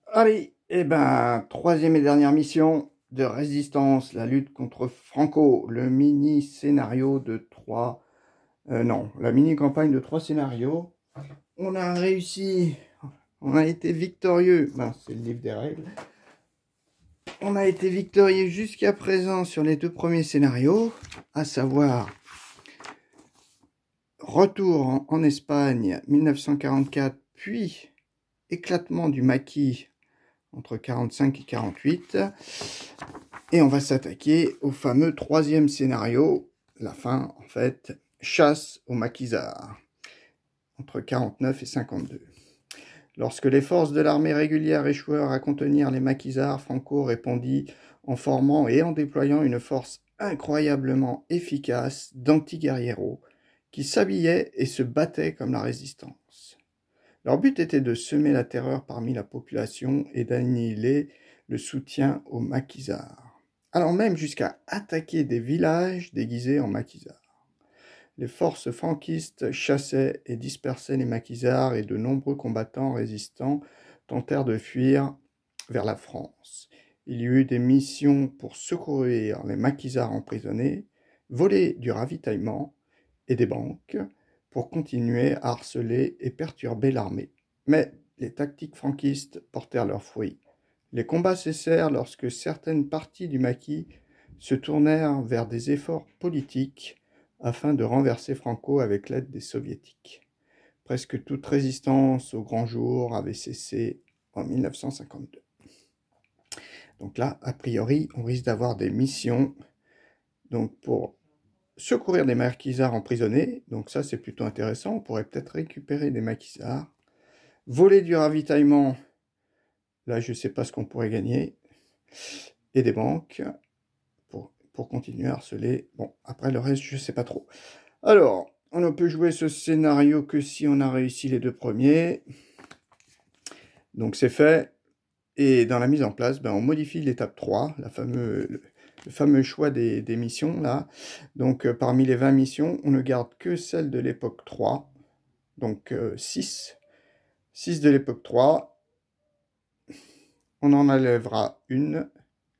Allez, troisième et dernière mission de résistance, la lutte contre Franco, le mini-scénario de trois... non, la mini-campagne de 3 scénarios. On a réussi, on a été victorieux, ben, c'est le livre des règles. On a été victorieux jusqu'à présent sur les 2 premiers scénarios, à savoir retour en Espagne 1944, puis éclatement du maquis entre 45 et 48. Et on va s'attaquer au fameux 3e scénario, la fin en fait, chasse aux maquisards, entre 49 et 52. Lorsque les forces de l'armée régulière échouèrent à contenir les maquisards, Franco répondit en formant et en déployant une force incroyablement efficace d'anti-guerrieros qui s'habillaient et se battaient comme la résistance. Leur but était de semer la terreur parmi la population et d'annihiler le soutien aux maquisards, allant même jusqu'à attaquer des villages déguisés en maquisards. Les forces franquistes chassaient et dispersaient les maquisards et de nombreux combattants résistants tentèrent de fuir vers la France. Il y eut des missions pour secourir les maquisards emprisonnés, voler du ravitaillement et des banques, pour continuer à harceler et perturber l'armée. Mais les tactiques franquistes portèrent leurs fruits. Les combats cessèrent lorsque certaines parties du maquis se tournèrent vers des efforts politiques afin de renverser Franco avec l'aide des soviétiques. Presque toute résistance au grand jour avait cessé en 1952. Donc là, a priori, on risque d'avoir des missions donc pour secourir des maquisards emprisonnés, donc ça c'est plutôt intéressant, on pourrait peut-être récupérer des maquisards, voler du ravitaillement, là je ne sais pas ce qu'on pourrait gagner, et des banques, pour continuer à harceler, bon après le reste je ne sais pas trop. Alors, on ne peut jouer ce scénario que si on a réussi les 2 premiers, donc c'est fait, et dans la mise en place, on modifie l'étape 3, le fameux choix des missions, là. Donc, parmi les 20 missions, on ne garde que celle de l'époque 3. Donc, 6. 6 de l'époque 3. On en enlèvera une.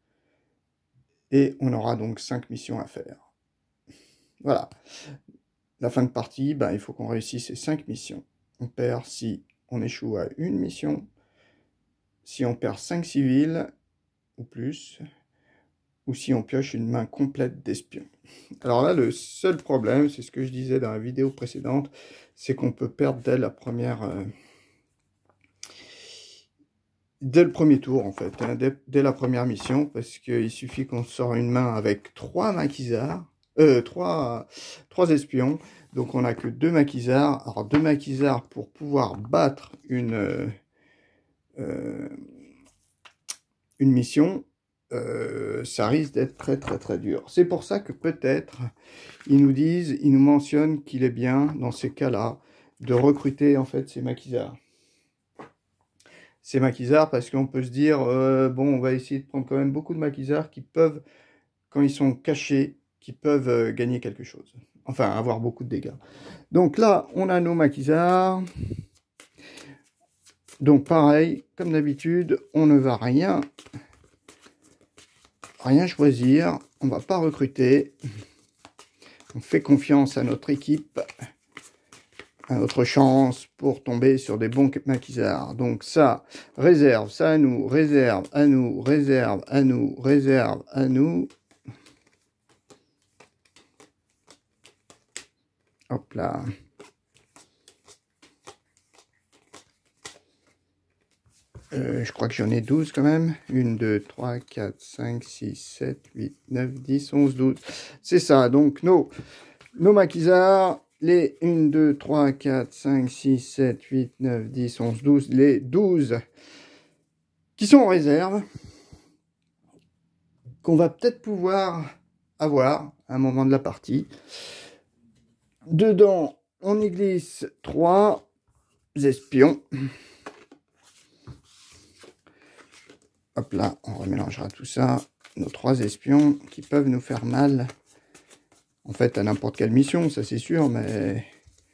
Et on aura donc 5 missions à faire. Voilà. La fin de partie, il faut qu'on réussisse ces 5 missions. On perd si on échoue à une mission. Si on perd 5 civils, ou plus, ou si on pioche une main complète d'espions. Alors là, le seul problème, c'est ce que je disais dans la vidéo précédente, c'est qu'on peut perdre dès la première... dès le premier tour, en fait, hein, dès la première mission, parce qu'il suffit qu'on sort une main avec 3 maquisards, 3 espions, donc on n'a que 2 maquisards. Alors 2 maquisards pour pouvoir battre une mission, ça risque d'être très très très dur. C'est pour ça que peut-être ils nous mentionnent qu'il est bien dans ces cas-là de recruter en fait ces maquisards. Ces maquisards, parce qu'on peut se dire bon, on va essayer de prendre quand même beaucoup de maquisards qui peuvent, quand ils sont cachés, qui peuvent gagner quelque chose. Enfin, avoir beaucoup de dégâts. Donc là, on a nos maquisards. Donc pareil, comme d'habitude, on ne va rien choisir, on va pas recruter, on fait confiance à notre équipe, à notre chance pour tomber sur des bons maquisards. Donc ça, réserve, ça à nous, réserve à nous, réserve à nous, réserve à nous. Hop là. Je crois que j'en ai 12 quand même. 1, 2, 3, 4, 5, 6, 7, 8, 9, 10, 11, 12. C'est ça. Donc nos maquisards, les 1, 2, 3, 4, 5, 6, 7, 8, 9, 10, 11, 12. Les 12 qui sont en réserve, qu'on va peut-être pouvoir avoir à un moment de la partie. Dedans, on y glisse 3 espions. Hop là, on remélangera tout ça. Nos 3 espions qui peuvent nous faire mal. En fait, à n'importe quelle mission, ça c'est sûr, mais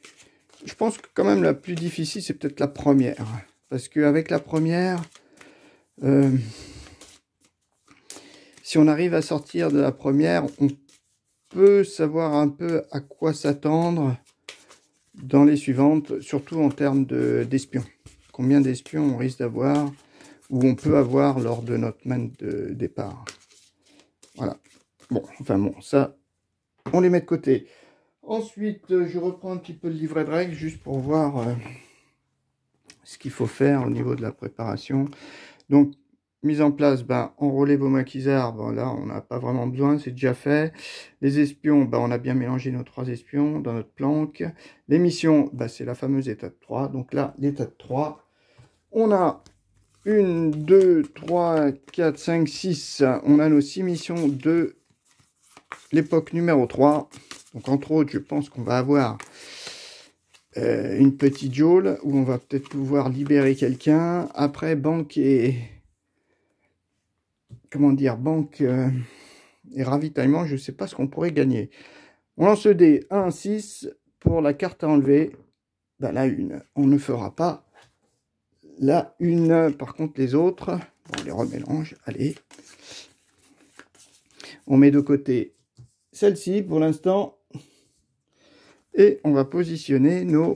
je pense que quand même la plus difficile, c'est peut-être la première. Parce qu'avec la première, Si on arrive à sortir de la première, on peut savoir un peu à quoi s'attendre dans les suivantes, surtout en termes d'espions. Combien d'espions on risque d'avoir, ou on peut avoir lors de notre main de départ. Voilà. Bon, enfin bon, ça, on les met de côté. Ensuite, je reprends un petit peu le livret de règles, juste pour voir ce qu'il faut faire au niveau de la préparation. Donc, mise en place, enrôler vos maquisards, là, on n'a pas vraiment besoin, c'est déjà fait. Les espions, on a bien mélangé nos 3 espions dans notre planque. Les missions, c'est la fameuse étape 3. Donc là, l'étape 3, on a 1, 2, 3, 4, 5, 6. On a nos 6 missions de l'époque numéro 3. Donc, entre autres, je pense qu'on va avoir une petite geôle où on va peut-être pouvoir libérer quelqu'un. Après, banque et... Comment dire, banque et ravitaillement, je ne sais pas ce qu'on pourrait gagner. On lance le dé 1, 6 pour la carte à enlever. La 1, on ne fera pas la 1. Par contre, les autres, on les remélange. Allez. On met de côté celle-ci pour l'instant. Et on va positionner nos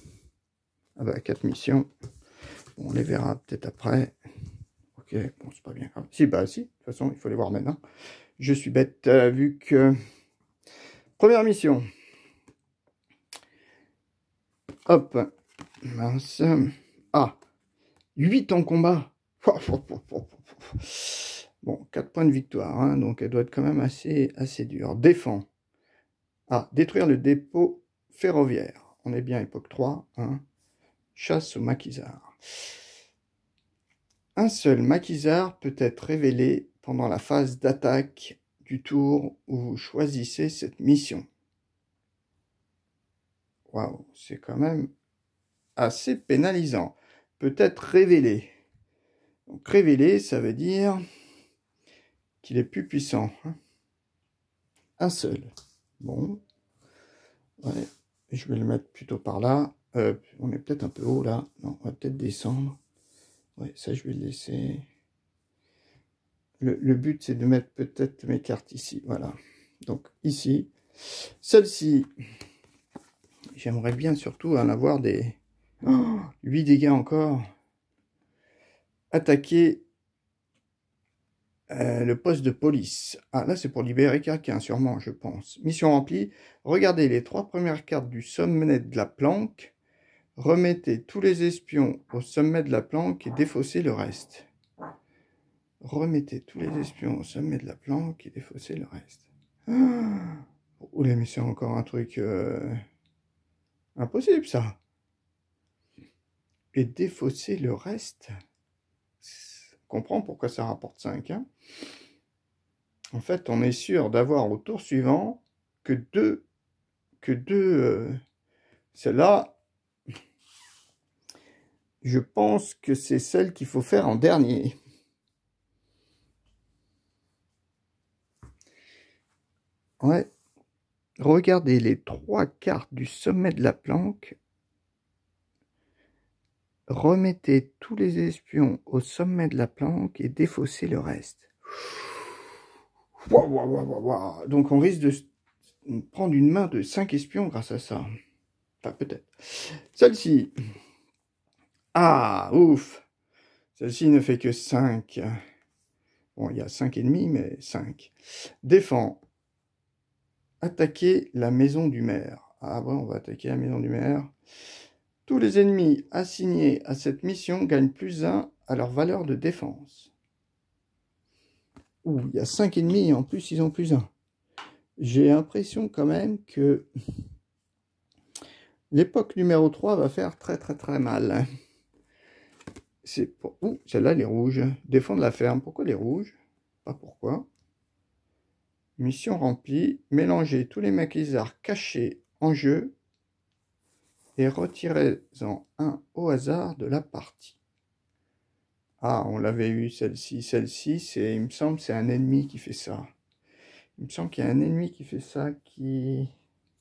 4 missions. Bon, on les verra peut-être après. Ok, bon, c'est pas bien grave. Si, si, de toute façon, il faut les voir maintenant. Je suis bête, vu que... Première mission. Hop. Mince. Ah. 8 en combat. Bon, 4 points de victoire, hein, donc elle doit être quand même assez dure. Défend. Ah, détruire le dépôt ferroviaire. On est bien époque 3. Hein. Chasse au maquisard. Un seul maquisard peut être révélé pendant la phase d'attaque du tour où vous choisissez cette mission. Waouh, c'est quand même assez pénalisant. Peut être révélé. Donc révélé, ça veut dire qu'il est plus puissant. Hein. Un seul. Bon. Ouais. Je vais le mettre plutôt par là. On est peut-être un peu haut là. Non, on va peut-être descendre. Ouais, ça je vais le laisser. Le but c'est de mettre peut-être mes cartes ici. Voilà. Donc ici. Celle-ci, j'aimerais bien surtout en avoir des... 8 dégâts encore. Attaquer le poste de police. Ah, là, c'est pour libérer quelqu'un, sûrement, je pense. Mission remplie. Regardez les 3 premières cartes du sommet de la planque. Remettez tous les espions au sommet de la planque et défaussez le reste. Remettez tous les espions au sommet de la planque et défaussez le reste. Oula, mais c'est encore un truc impossible, ça. Et défausser le reste. On comprend pourquoi ça rapporte 5. Hein. En fait, on est sûr d'avoir au tour suivant que deux celle-là, je pense que c'est celle qu'il faut faire en dernier. Ouais. Regardez les 3 cartes du sommet de la planque. Remettez tous les espions au sommet de la planque et défaussez le reste. Donc on risque de prendre une main de 5 espions grâce à ça. Enfin, peut-être. Celle-ci. Ah, ouf. Celle-ci ne fait que 5. Bon, il y a 5 ennemis, mais 5. Défend. Attaquer la maison du maire. Ah bon, on va attaquer la maison du maire. Tous les ennemis assignés à cette mission gagnent plus 1 à leur valeur de défense. Ouh, il y a 5 ennemis et en plus ils ont plus 1. J'ai l'impression quand même que l'époque numéro 3 va faire très mal. C'est pour... Ouh, celle-là, elle est rouge. Défendre la ferme. Pourquoi les rouges? Pas pourquoi. Mission remplie. Mélanger tous les maquisards cachés en jeu et retirez-en un au hasard de la partie. Ah, on l'avait eu, celle-ci. Celle-ci, c'est, il me semble, c'est un ennemi qui fait ça. Il me semble qu'il y a un ennemi qui fait ça, qui...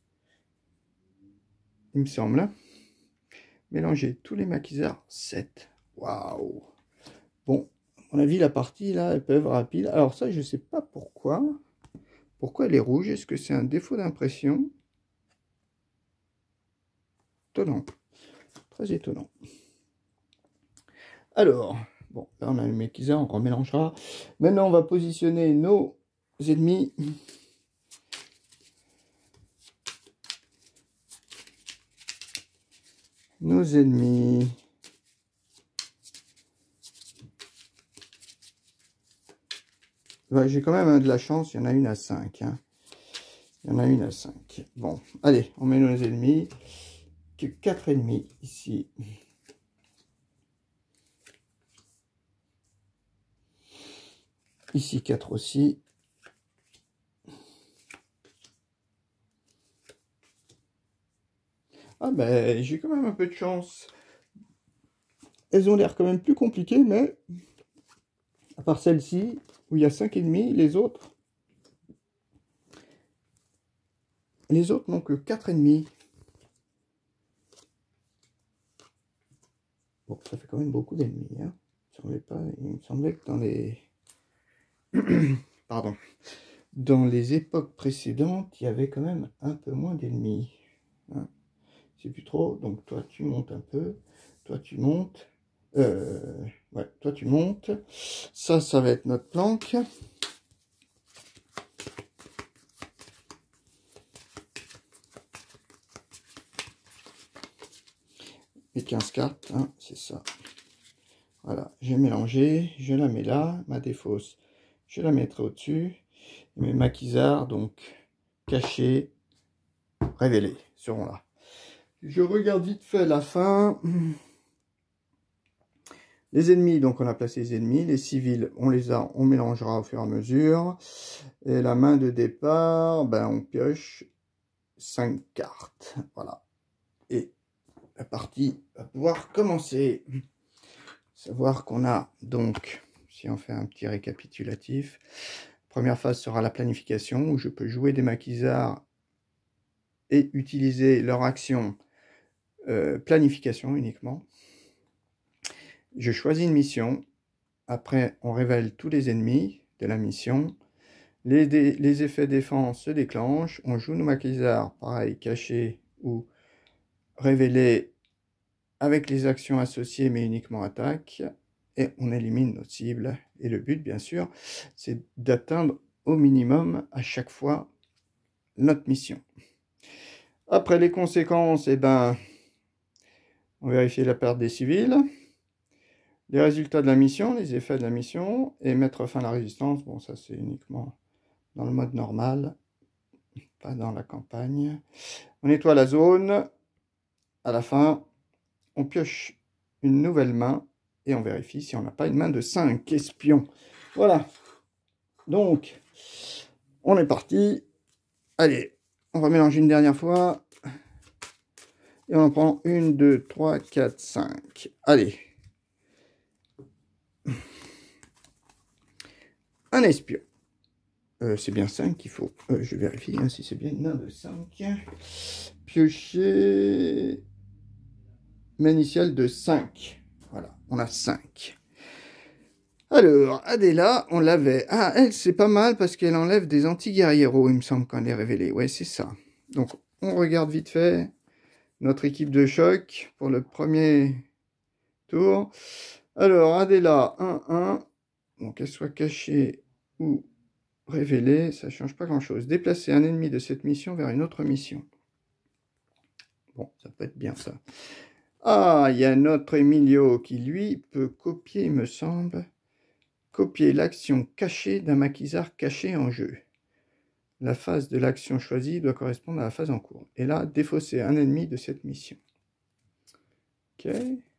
Il me semble. Mélanger tous les maquisards. 7. Waouh. Bon, À mon avis, la partie, là, elle peut être rapide. Alors ça, je sais pas pourquoi. Pourquoi elle est rouge? Est-ce que c'est un défaut d'impression? Étonnant. Très étonnant. Alors, bon, là, on a le maquisard, on remélangera. Maintenant, on va positionner nos ennemis. Nos ennemis. Ouais, j'ai quand même de la chance, il y en a une à 5. Hein. Il y en a une à 5. Bon, allez, on met nos ennemis. Que 4 ennemis ici. Ici 4 aussi. Ah ben, j'ai quand même un peu de chance. Elles ont l'air quand même plus compliquées, mais à part celle-ci, où il y a 5 ennemis, les autres n'ont que 4 ennemis. Bon, ça fait quand même beaucoup d'ennemis. Hein. Il me semblait que dans les... Pardon. Dans les époques précédentes, il y avait quand même un peu moins d'ennemis. Hein. C'est plus trop. Donc toi, tu montes un peu. Toi, tu montes. Ouais, toi, tu montes. Ça va être notre planque. Et 15 cartes, hein, c'est ça. Voilà, j'ai mélangé, je la mets là, ma défausse, je la mettrai au-dessus. Mes maquisards, donc cachés, révélés, seront là. Je regarde vite fait la fin. Les ennemis, donc on a placé les ennemis. Les civils, on mélangera au fur et à mesure. Et la main de départ, ben on pioche 5 cartes. Voilà. Et la partie va pouvoir commencer. Savoir qu'on a donc, si on fait un petit récapitulatif, première phase sera la planification, où je peux jouer des maquisards et utiliser leur action planification uniquement. Je choisis une mission, après on révèle tous les ennemis de la mission, les effets défense se déclenchent, on joue nos maquisards, pareil, cachés ou révélés avec les actions associées mais uniquement attaque, et on élimine nos cibles. Et le but, bien sûr, c'est d'atteindre au minimum à chaque fois notre mission. Après les conséquences, eh ben, on vérifie la perte des civils, les résultats de la mission, les effets de la mission, et mettre fin à la résistance. Bon, ça c'est uniquement dans le mode normal, pas dans la campagne. On nettoie la zone. À la fin, on pioche une nouvelle main et on vérifie si on n'a pas une main de 5 espions. Voilà. Donc, on est parti. Allez, on va mélanger une dernière fois. Et on en prend 1, 2, 3, 4, 5. Allez. Un espion. C'est bien 5 qu'il faut. Je vérifie hein, si c'est bien une main de 5. Piocher. Main initiale de 5. Voilà, on a 5. Alors, Adela, on l'avait. Ah, elle, c'est pas mal parce qu'elle enlève des anti-guerrieros, il me semble, quand elle est révélée. Ouais, c'est ça. Donc, on regarde vite fait notre équipe de choc pour le premier tour. Alors, Adela, 1-1. Donc, qu'elle soit cachée ou révélée, ça change pas grand-chose. Déplacer un ennemi de cette mission vers une autre mission. Bon, ça peut être bien, ça. Ah, il y a notre Emilio qui, lui, peut copier, il me semble, copier l'action cachée d'un maquisard caché en jeu. La phase de l'action choisie doit correspondre à la phase en cours. Et là, défausser un ennemi de cette mission. Ok.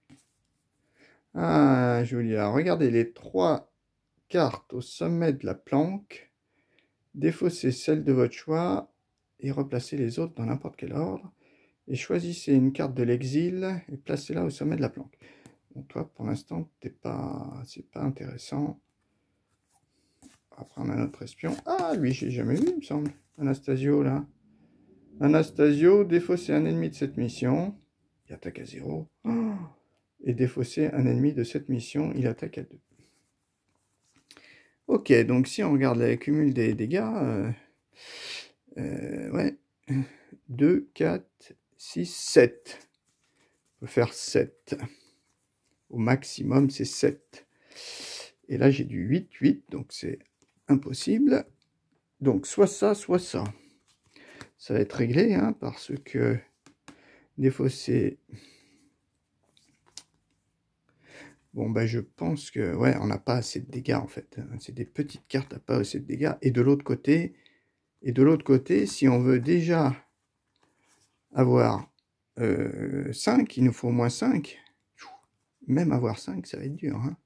Ah, Julia, regardez les 3 cartes au sommet de la planque. Défaussez celle de votre choix et replacez les autres dans n'importe quel ordre. Et choisissez une carte de l'exil et placez-la au sommet de la planque. Bon, toi, pour l'instant, c'est pas intéressant. On va prendre un autre espion. Ah, lui, j'ai jamais vu, il me semble. Anastasio, là. Anastasio, défausser un ennemi de cette mission. Il attaque à 0. Oh, et défausser un ennemi de cette mission, il attaque à 2. Ok, donc si on regarde le cumul des dégâts, ouais, 2, 4, 6, 7. On peut faire 7. Au maximum, c'est 7. Et là, j'ai du 8, 8, donc c'est impossible. Donc, soit ça, soit ça. Ça va être réglé, hein, parce que défausser... Bon, ben, je pense que, ouais, on n'a pas assez de dégâts, en fait. C'est des petites cartes à pas assez de dégâts. Et de l'autre côté, si on veut déjà avoir 5, il nous faut au moins 5. Même avoir 5, ça va être dur, hein.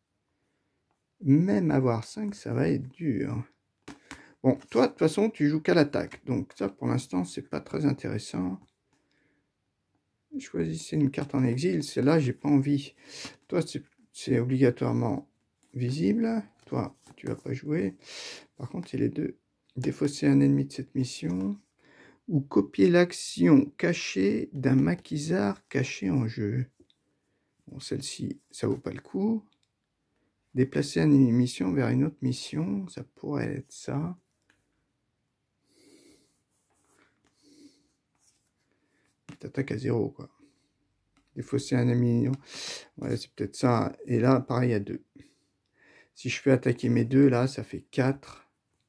Même avoir 5, ça va être dur. Bon, toi, de toute façon, tu joues qu'à l'attaque. Donc ça, pour l'instant, c'est pas très intéressant. Choisissez une carte en exil. Celle-là, j'ai pas envie. Toi, c'est obligatoirement visible. Toi, tu vas pas jouer. Par contre, c'est les deux. Défausser un ennemi de cette mission. Ou copier l'action cachée d'un maquisard caché en jeu. Bon, celle-ci, ça vaut pas le coup. Déplacer une mission vers une autre mission. Ça pourrait être ça. T'attaques à 0, quoi. Défausser un ami. Ouais, c'est peut-être ça. Et là, pareil, à 2. Si je fais attaquer mes deux, là, ça fait 4.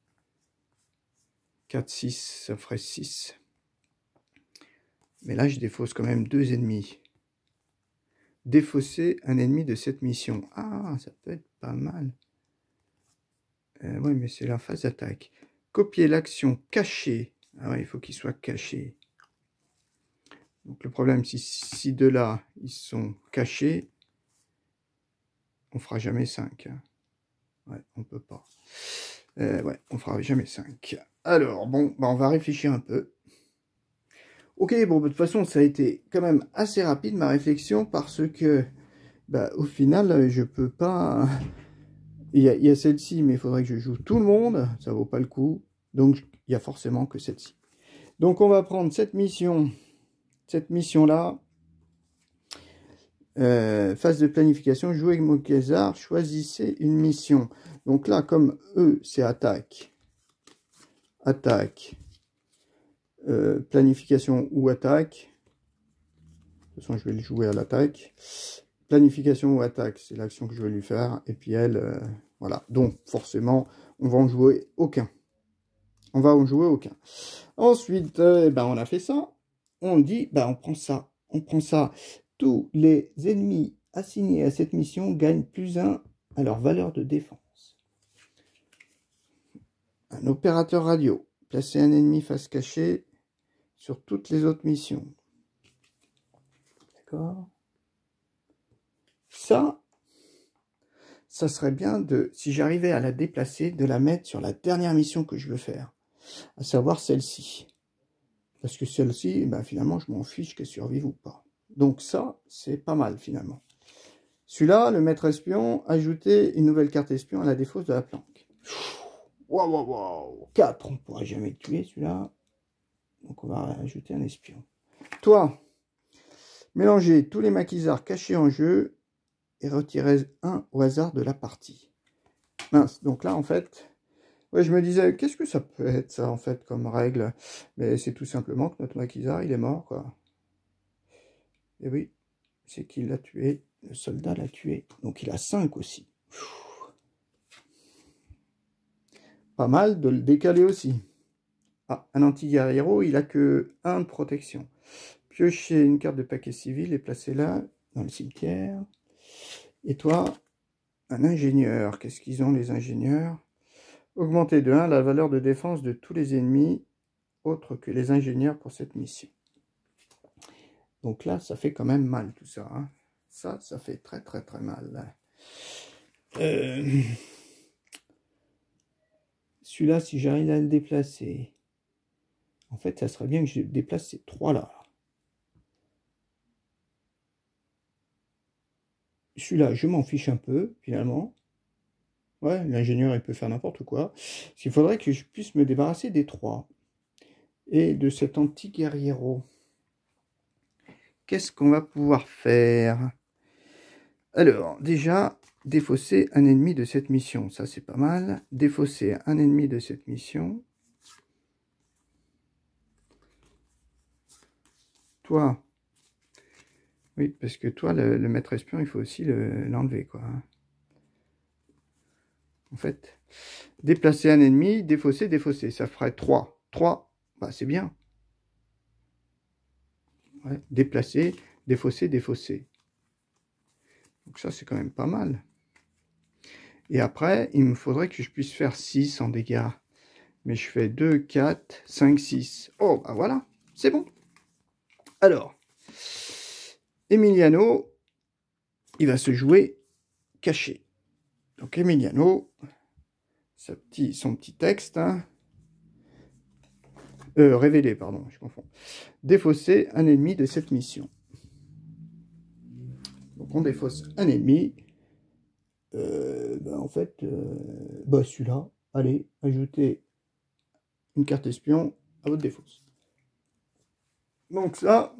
4, 6, ça ferait 6. Mais là, je défausse quand même 2 ennemis. Défausser un ennemi de cette mission. Ah, ça peut être pas mal. Oui, mais c'est la phase d'attaque. Copier l'action cachée. Ah ouais, il faut qu'il soit caché. Donc le problème, si de là, ils sont cachés, on fera jamais 5. Ouais, on peut pas. Ouais, on fera jamais 5. Alors, bon, bah on va réfléchir un peu. Ok, bon, de toute façon, ça a été quand même assez rapide, ma réflexion, parce que, bah, au final, je peux pas... Il y a celle-ci, mais il faudrait que je joue tout le monde, ça vaut pas le coup. Donc, il y a forcément que celle-ci. Donc, on va prendre cette mission-là. Phase de planification, jouer avec Maquisard, choisissez une mission. Donc là, comme eux, c'est attaque, planification ou attaque. De toute façon, je vais le jouer à l'attaque. Planification ou attaque, c'est l'action que je vais lui faire. Et puis elle, voilà. Donc, forcément, on va en jouer aucun. On va en jouer aucun. Ensuite, ben, on a fait ça. On dit, ben, on prend ça. On prend ça. Tous les ennemis assignés à cette mission gagnent +1 à leur valeur de défense. Un opérateur radio. Placer un ennemi face cachée sur toutes les autres missions. D'accord. Ça serait bien de, si j'arrivais à la déplacer, de la mettre sur la dernière mission que je veux faire. À savoir celle-ci. Parce que celle-ci, ben, finalement, je m'en fiche qu'elle survive ou pas. Donc ça, c'est pas mal, finalement. Celui-là, le maître espion, ajouter une nouvelle carte espion à la défausse de la planque. Waouh, waouh, waouh. 4, on ne pourra jamais le tuer, celui-là. Donc on va ajouter un espion. Toi, mélangez tous les maquisards cachés en jeu et retirez un au hasard de la partie. Mince, donc là, en fait, ouais, je me disais, qu'est-ce que ça peut être, ça, en fait, comme règle? Mais c'est tout simplement que notre maquisard, il est mort, quoi. Et oui, c'est qu'il l'a tué. Le soldat l'a tué. Donc il a 5 aussi. Pas mal de le décaler aussi. Ah, un anti-guerriero, il a que 1 de protection. Piochez une carte de paquet civil et placez-la dans le cimetière. Et toi, un ingénieur. Qu'est-ce qu'ils ont, les ingénieurs? Augmenter de 1 la valeur de défense de tous les ennemis autres que les ingénieurs pour cette mission. Donc là, ça fait quand même mal tout ça. Hein. Ça fait très très très mal. Celui-là, si j'arrive à le déplacer, en fait, ça serait bien que je déplace ces 3-là. Celui-là, je m'en fiche un peu, finalement. Ouais, l'ingénieur, il peut faire n'importe quoi. Il faudrait que je puisse me débarrasser des 3. Et de cet anti-guerriero. Qu'est-ce qu'on va pouvoir faire? Alors, déjà, défausser un ennemi de cette mission. Ça, c'est pas mal. Défausser un ennemi de cette mission. Toi, oui, parce que toi, le maître espion, il faut aussi l'enlever, quoi. En fait, déplacer un ennemi, défausser, défausser. Ça ferait 3. 3, bah, c'est bien. Ouais, déplacer, défausser, défausser. Donc ça, c'est quand même pas mal. Et après, il me faudrait que je puisse faire 6 en dégâts. Mais je fais 2, 4, 5, 6. Oh, bah voilà, c'est bon. Alors, Emiliano, il va se jouer caché. Donc Emiliano, son petit texte, hein, révélé, pardon, je confonds. Défausser un ennemi de cette mission. Donc on défausse un ennemi. En fait, celui-là, allez, ajoutez une carte espion à votre défausse. Donc ça,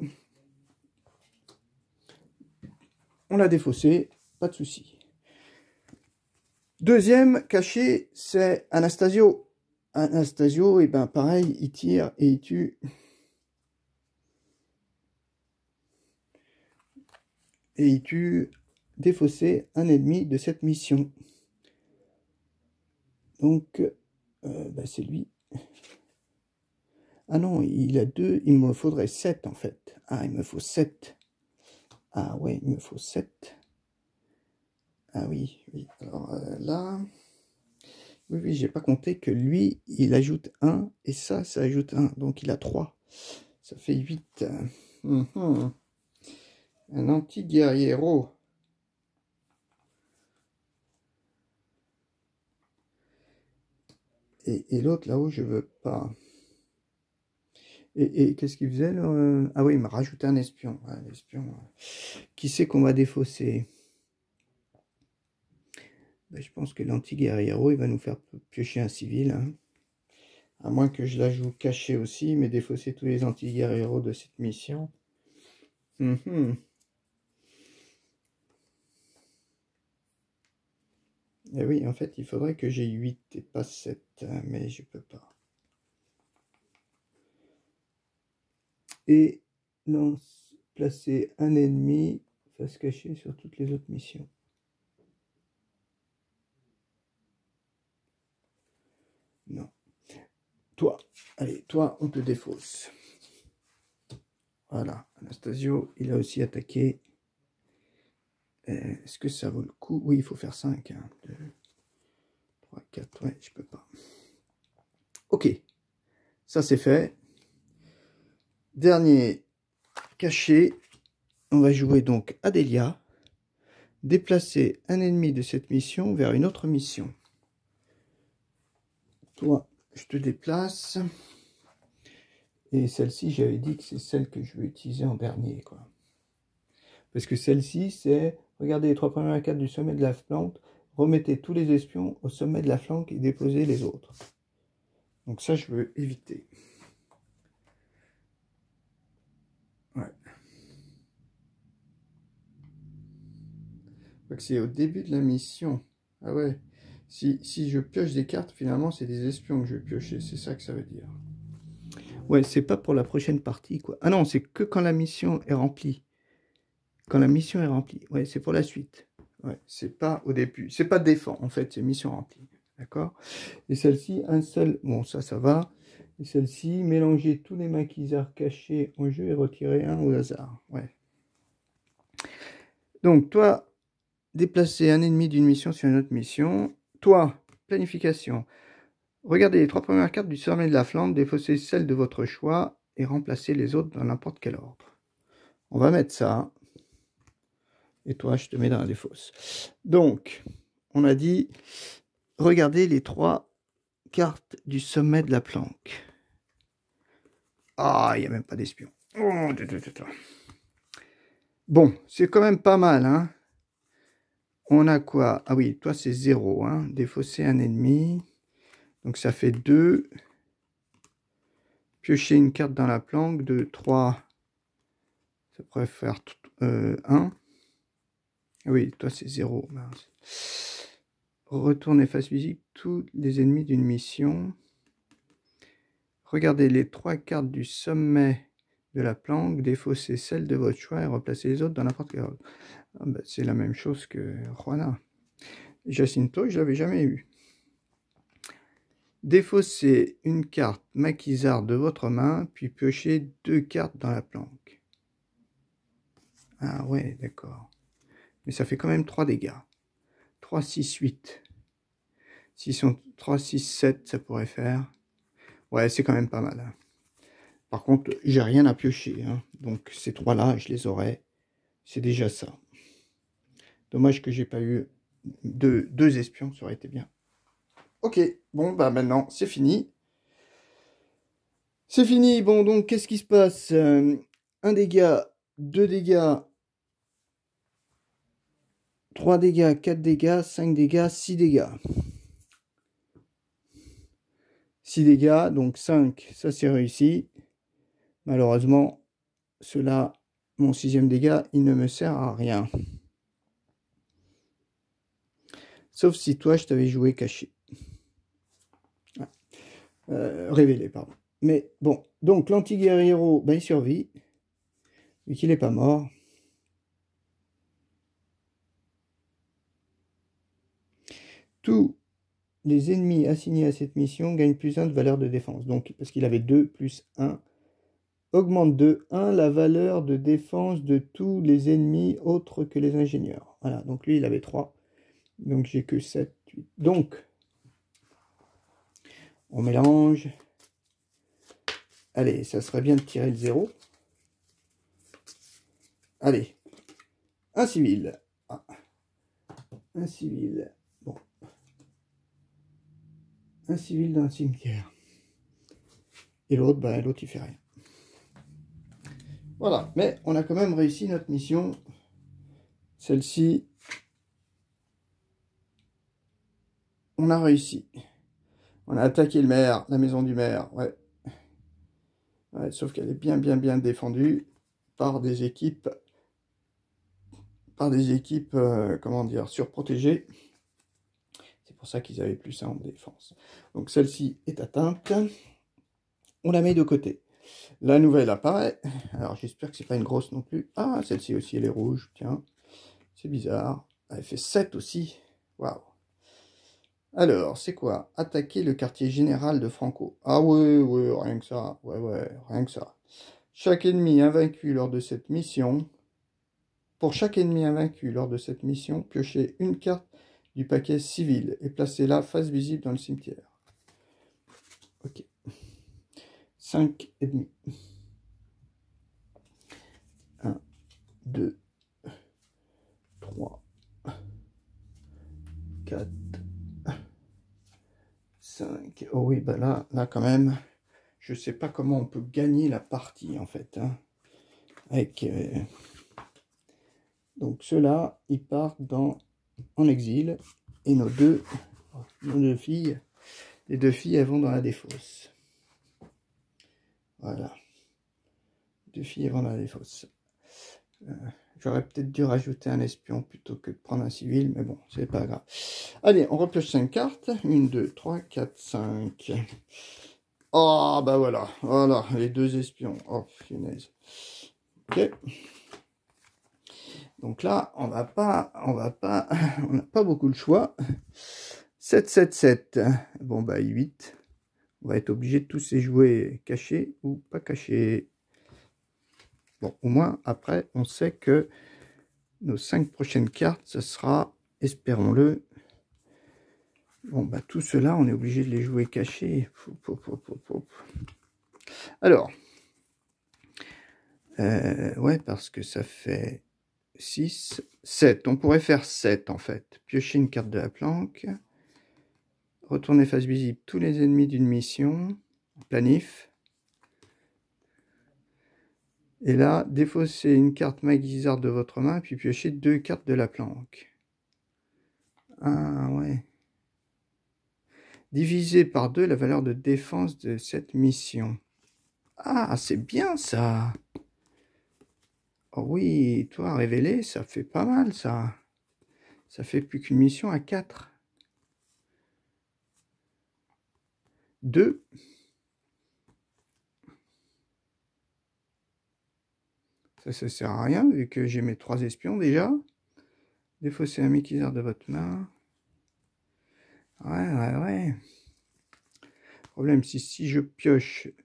on l'a défaussé, pas de souci. Deuxième caché, c'est Anastasio. Anastasio, et ben pareil, il tire et il tue. Et il tue, défausser un ennemi de cette mission. Donc, c'est lui. Ah non, il a 2, il me faudrait 7 en fait. Ah, il me faut 7. Ah ouais, il me faut 7. Ah oui, oui. Alors là, oui, j'ai pas compté que lui, il ajoute 1 et ça ajoute 1. Donc il a 3. Ça fait 8. Un anti-guerriero. Et l'autre là-haut, je veux pas. Et qu'est-ce qu'il faisait là? Ah oui, il m'a rajouté un espion. Ah, l'espion. Qui c'est qu'on va défausser? Je pense que l'anti-guerriero, il va nous faire piocher un civil. Hein. À moins que je la joue caché aussi, mais défausser tous les anti-guerriero de cette mission. Et oui, en fait, il faudrait que j'ai 8 et pas 7, mais je peux pas. Et placer un ennemi face cachée sur toutes les autres missions. Non. Toi, allez, toi, on te défausse. Voilà, Anastasio, il a aussi attaqué. Est-ce que ça vaut le coup? Oui, il faut faire 5. 1, 2, 3, 4, ouais, je peux pas. Ok, ça c'est fait. Dernier caché, on va jouer donc Adélia. Déplacer un ennemi de cette mission vers une autre mission. Toi, je te déplace. Et celle-ci, j'avais dit que c'est celle que je vais utiliser en dernier, quoi. Parce que celle-ci, c'est, regardez les 3 premières cartes du sommet de la flanque, remettez tous les espions au sommet de la flanque et déposez les autres. Donc ça, je veux éviter. Ouais. C'est au début de la mission. Ah ouais. Si je pioche des cartes, finalement, c'est des espions que je vais piocher. C'est ça que ça veut dire. Ouais, c'est pas pour la prochaine partie, quoi. Ah non, c'est que quand la mission est remplie. Quand la mission est remplie. Ouais, c'est pour la suite. Ouais, c'est pas au début. C'est pas défend, en fait, c'est mission remplie. D'accord? Et celle-ci, un seul... Bon, ça va. Et celle-ci, mélanger tous les maquisards cachés en jeu et retirer un au hasard. Ouais. Donc, toi, déplacer un ennemi d'une mission sur une autre mission. Toi, planification. Regardez les 3 premières cartes du sommet de la flanque, défaussez celle de votre choix et remplacez les autres dans n'importe quel ordre. On va mettre ça. Et toi, je te mets dans la défausse. Donc, on a dit, regardez les 3 cartes du sommet de la planque. Ah, il n'y a même pas d'espion. Oh, bon, c'est quand même pas mal, hein. On a quoi? Ah oui, toi, c'est 0, hein. Défausser un ennemi. Donc, ça fait 2. Piocher une carte dans la planque. 2, 3. Ça pourrait faire 1. Oui, toi c'est 0. Mince. Retournez face visible tous les ennemis d'une mission. Regardez les 3 cartes du sommet de la planque, défaussez celle de votre choix et replacez les autres dans n'importe quel ordre. Ah bah, c'est la même chose que Juana. Jacinto, je l'avais jamais eu. Défaussez une carte maquisard de votre main, puis piochez 2 cartes dans la planque. Ah ouais, d'accord. Mais ça fait quand même 3 dégâts. 3, 6, 8. S'ils sont 3, 6, 7, ça pourrait faire. Ouais, c'est quand même pas mal. Hein. Par contre, j'ai rien à piocher. Hein. Donc ces 3-là, je les aurais. C'est déjà ça. Dommage que j'ai pas eu deux espions, ça aurait été bien. Ok, bon, bah maintenant, c'est fini. C'est fini, bon, donc, qu'est-ce qui se passe 1 dégât, 2 dégâts, 3 dégâts, 4 dégâts, 5 dégâts, 6 dégâts. 6 dégâts, donc 5, ça c'est réussi. Malheureusement, cela, mon 6e dégât, il ne me sert à rien. Sauf si toi, je t'avais joué caché. Révélé, pardon. Mais bon, donc l'anti-guerriero, ben, il survit, vu qu'il n'est pas mort. Tous les ennemis assignés à cette mission gagnent plus 1 de valeur de défense. Donc, parce qu'il avait 2 plus 1, augmente de 1 la valeur de défense de tous les ennemis autres que les ingénieurs. Voilà, donc lui, il avait 3. Donc, j'ai que 7, 8. Donc, on mélange. Allez, ça serait bien de tirer le 0. Allez, un civil. Ah. Un civil. Bon. Un civil dans le cimetière. Et l'autre, bah, l'autre, il fait rien. Voilà, mais on a quand même réussi notre mission. Celle-ci, on a réussi. On a attaqué le maire, la maison du maire, ouais. Ouais, sauf qu'elle est bien défendue par des équipes, comment dire, surprotégées. C'est pour ça qu'ils avaient plus ça en défense. Donc celle-ci est atteinte. On la met de côté. La nouvelle apparaît. Alors j'espère que c'est pas une grosse non plus. Ah, celle-ci aussi, elle est rouge. Tiens, c'est bizarre. Elle fait 7 aussi. Waouh. Alors, c'est quoi? Attaquer le quartier général de Franco. Ah ouais, rien que ça. Ouais, rien que ça. Chaque ennemi invaincu lors de cette mission... Pour chaque ennemi invaincu lors de cette mission, piochez une carte du paquet civil et placez-la face visible dans le cimetière. Ok. 5 ennemis. 1, 2, 3, 4, 5. Oh oui, bah là quand même, je sais pas comment on peut gagner la partie en fait. Hein, avec, donc ceux-là, ils partent en exil. Et nos deux filles, les 2 filles, elles vont dans la défausse. Voilà. 2 filles, elles vont dans la défausse. J'aurais peut-être dû rajouter un espion plutôt que de prendre un civil, mais bon, c'est pas grave. Allez, on repioche 5 cartes. 1, 2, 3, 4, 5. Oh, bah voilà, les 2 espions. Oh, punaise. Ok. Donc là, on n'a pas beaucoup de choix. 7, 7, 7. Bon, bah, 8. On va être obligé de tous les jouer cachés ou pas cachés. Bon, au moins, après, on sait que nos 5 prochaines cartes, ce sera, espérons-le, bon, bah, tout cela, on est obligé de les jouer cachés. Alors, ouais, parce que ça fait 6, 7. On pourrait faire 7, en fait. Piocher une carte de la planque. Retourner face visible tous les ennemis d'une mission. Planif. Et là, défausser une carte maguisarde de votre main, puis piocher 2 cartes de la planque. Ah, ouais. Diviser par 2 la valeur de défense de cette mission. Ah, c'est bien ça. Oh oui, toi, révéler, ça fait pas mal ça. Ça fait plus qu'une mission à 4. 2. Ça sert à rien, vu que j'ai mes 3 espions déjà. Défausser un maquisard de votre main. Ouais. Problème, si je piocher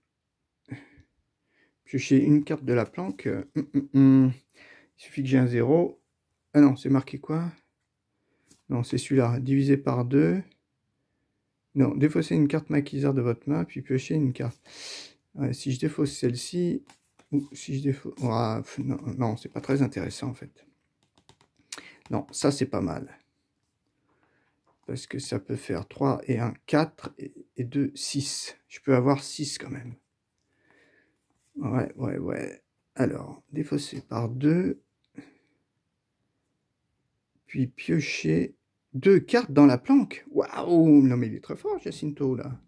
une carte de la planque, il suffit que j'ai un 0. Ah non, c'est marqué quoi? Non, c'est celui-là. Divisé par 2. Non, défausser une carte maquisard de votre main, puis piocher une carte. Ouais, si je défausse celle-ci, ou si je défausse... Oh, non, c'est pas très intéressant en fait. Non, ça c'est pas mal. Parce que ça peut faire 3 et 1, 4, et 2, 6. Je peux avoir 6 quand même. Ouais. Alors, défausser par 2. Puis piocher 2 cartes dans la planque. Waouh! Non mais il est très fort, Jacinto, là.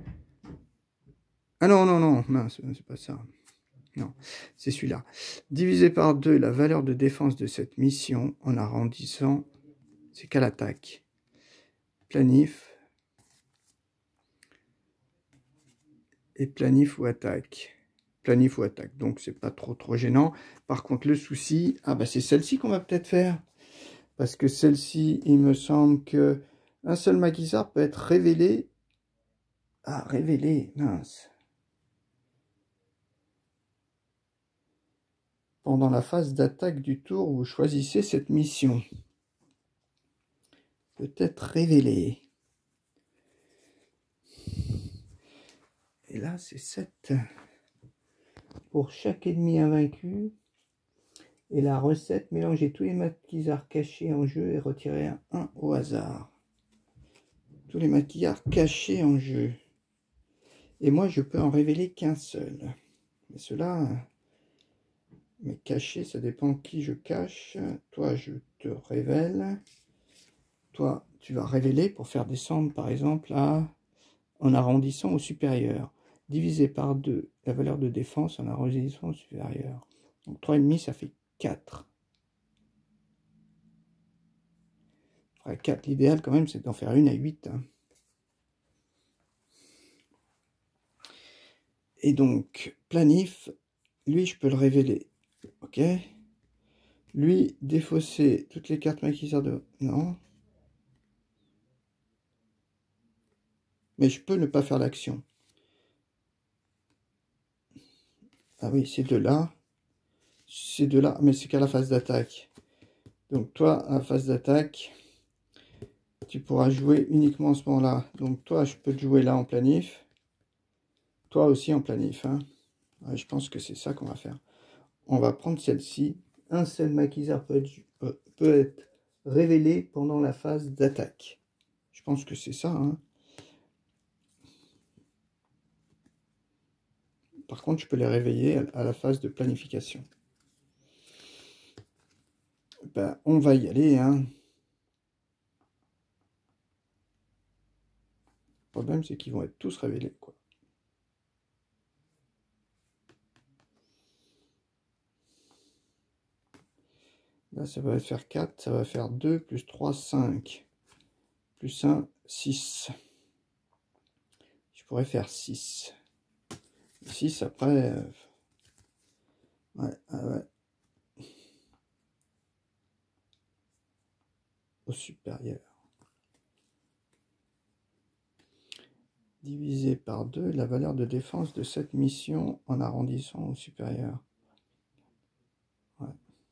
Ah non, mince, c'est pas ça. Non, c'est celui-là. Diviser par 2 la valeur de défense de cette mission en arrondissant. C'est qu'à l'attaque. Planif. Et planif ou attaque. Planif ou attaque. Donc c'est pas trop gênant. Par contre, le souci, c'est celle-ci qu'on va peut-être faire. Parce que celle-ci, il me semble que un seul maquisard peut être révélé. Ah, révélé, mince. Pendant la phase d'attaque du tour, vous choisissez cette mission. Peut-être révélé. Et là, c'est 7. Pour chaque ennemi invaincu. Et la recette, mélangez tous les maquisards cachés en jeu et retirez un 1 au hasard. Tous les maquisards cachés en jeu. Et moi, je peux en révéler qu'un seul. Mais cela... Mais caché, ça dépend qui je cache. Toi, je te révèle. Toi, tu vas révéler pour faire descendre, par exemple, en arrondissant au supérieur. Divisé par 2 la valeur de défense en arrondissant au supérieur. Donc 3,5, ça fait 4. 4. L'idéal, quand même, c'est d'en faire une à 8. Hein. Et donc, planif, lui, je peux le révéler. Ok. Lui, défausser toutes les cartes maquisards de... Non. Mais je peux ne pas faire l'action. Ah oui, c'est de là. C'est de là, mais c'est qu'à la phase d'attaque. Donc toi, à la phase d'attaque, tu pourras jouer uniquement en ce moment-là. Donc toi, je peux te jouer là en planif. Toi aussi en planif. Hein. Ouais, je pense que c'est ça qu'on va faire. On va prendre celle-ci. Un seul maquisard peut être révélé pendant la phase d'attaque. Je pense que c'est ça. Hein. Par contre, je peux les réveiller à la phase de planification. Ben, on va y aller. Hein. Le problème, c'est qu'ils vont être tous révélés. Quoi. Là, ça va faire 4, ça va faire 2, plus 3, 5. Plus 1, 6. Je pourrais faire 6. 6 après... ouais. Au supérieur. Divisé par 2 la valeur de défense de cette mission en arrondissant au supérieur. Ouais.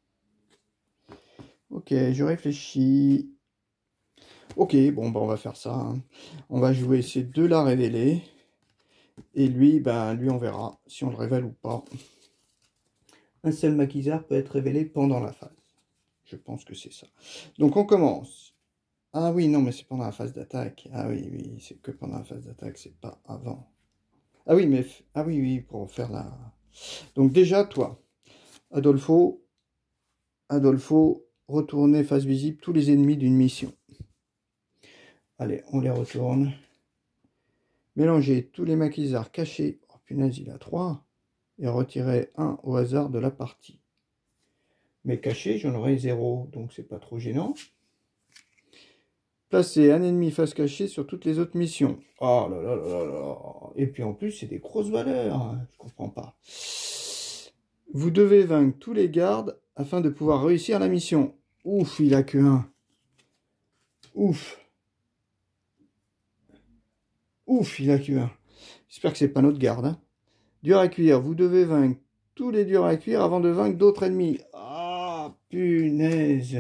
Ok, je réfléchis. Ok, bon, on va faire ça. Hein. On va jouer ces deux-là révélés. Et lui, lui, on verra si on le révèle ou pas. Un seul maquisard peut être révélé pendant la phase. Je pense que c'est ça. Donc, on commence. Ah oui, non, mais c'est pendant la phase d'attaque. Ah oui, c'est que pendant la phase d'attaque, c'est pas avant. Ah oui, mais... Ah oui, pour faire la... Donc déjà, toi, Adolfo, retournez face visible tous les ennemis d'une mission. Allez, on les retourne. Mélangez tous les maquisards cachés. Oh punaise, il a 3. Et retirez un au hasard de la partie. Mais caché, j'en aurai 0, donc c'est pas trop gênant. Placez un ennemi face cachée sur toutes les autres missions. Oh là là là là là. Et puis en plus, c'est des grosses valeurs. Je comprends pas. Vous devez vaincre tous les gardes afin de pouvoir réussir la mission. Ouf, il a que un. Ouf. Ouf, il a que un. J'espère que c'est pas notre garde. Hein. Dur à cuire. Vous devez vaincre tous les durs à cuire avant de vaincre d'autres ennemis. Ah, punaise.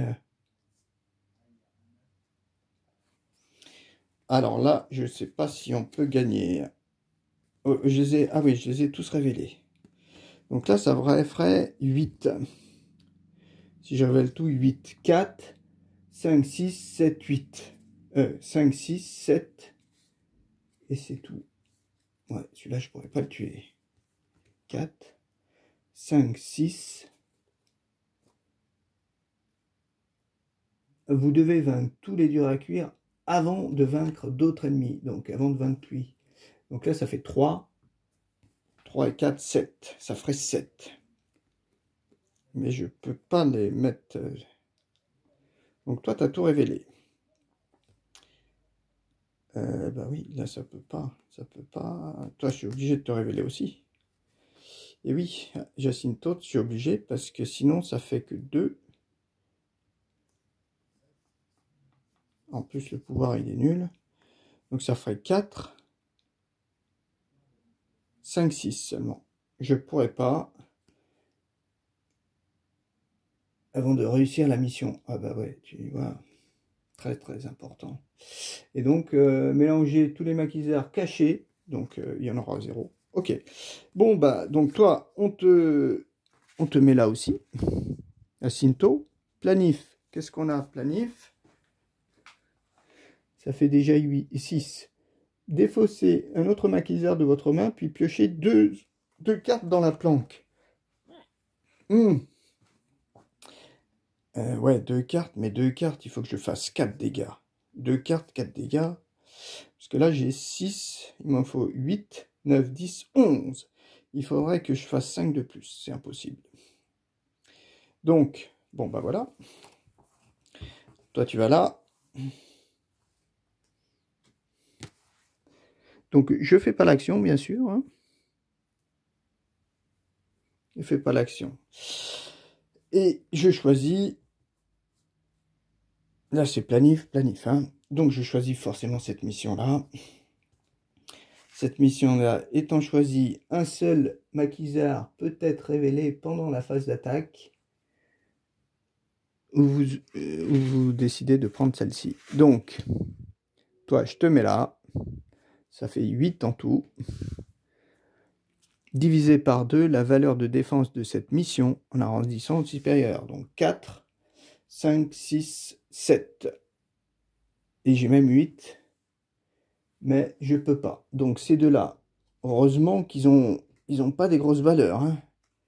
Alors là, je ne sais pas si on peut gagner. Ah oui, je les ai tous révélés. Donc là, ça ferait 8. Si je révèle tout, 8, 4, 5, 6, 7, 8. 5, 6, 7. Et c'est tout. Ouais, celui-là, je pourrais pas le tuer. 4, 5, 6. Vous devez vaincre tous les durs à cuire avant de vaincre d'autres ennemis. Donc, avant de vaincre lui. Donc là, ça fait 3. 3 et 4, 7. Ça ferait 7. Mais je peux pas les mettre... Donc toi, tu as tout révélé. Bah oui, là, ça peut pas. Ça peut pas... Toi, je suis obligé de te révéler aussi. Et oui, Jacinto, je suis obligé parce que sinon, ça fait que 2. En plus, le pouvoir, il est nul. Donc ça ferait 4. 5, 6 seulement. Je pourrais pas... Avant de réussir la mission. Ah bah ouais, tu vois, très très important. Et donc, mélanger tous les maquisards cachés, donc il y en aura 0. Ok. Bon, bah, donc toi, on te met là aussi. Jacinto. Planif. Qu'est-ce qu'on a? Planif. Ça fait déjà 8 et 6. Défaussez un autre maquisard de votre main, puis piochez deux cartes dans la planque. Ouais, 2 cartes, mais 2 cartes, il faut que je fasse 4 dégâts. 2 cartes, 4 dégâts. Parce que là, j'ai 6, il m'en faut 8, 9, 10, 11. Il faudrait que je fasse 5 de plus, c'est impossible. Donc, bon, bah voilà. Toi, tu vas là. Donc, je fais pas l'action, bien sûr. Hein. Je fais pas l'action. Et je choisis... Là, c'est planif. Hein. Donc, je choisis forcément cette mission-là. Cette mission-là étant choisie, un seul maquisard peut être révélé pendant la phase d'attaque. Où vous décidez de prendre celle-ci. Donc, toi, je te mets là. Ça fait 8 en tout. Divisé par 2, la valeur de défense de cette mission en arrondissant au supérieur. Donc 4, 5, 6, 7. Et j'ai même 8. Mais je peux pas. Donc ces deux-là, heureusement qu'ils ont pas des grosses valeurs. Hein.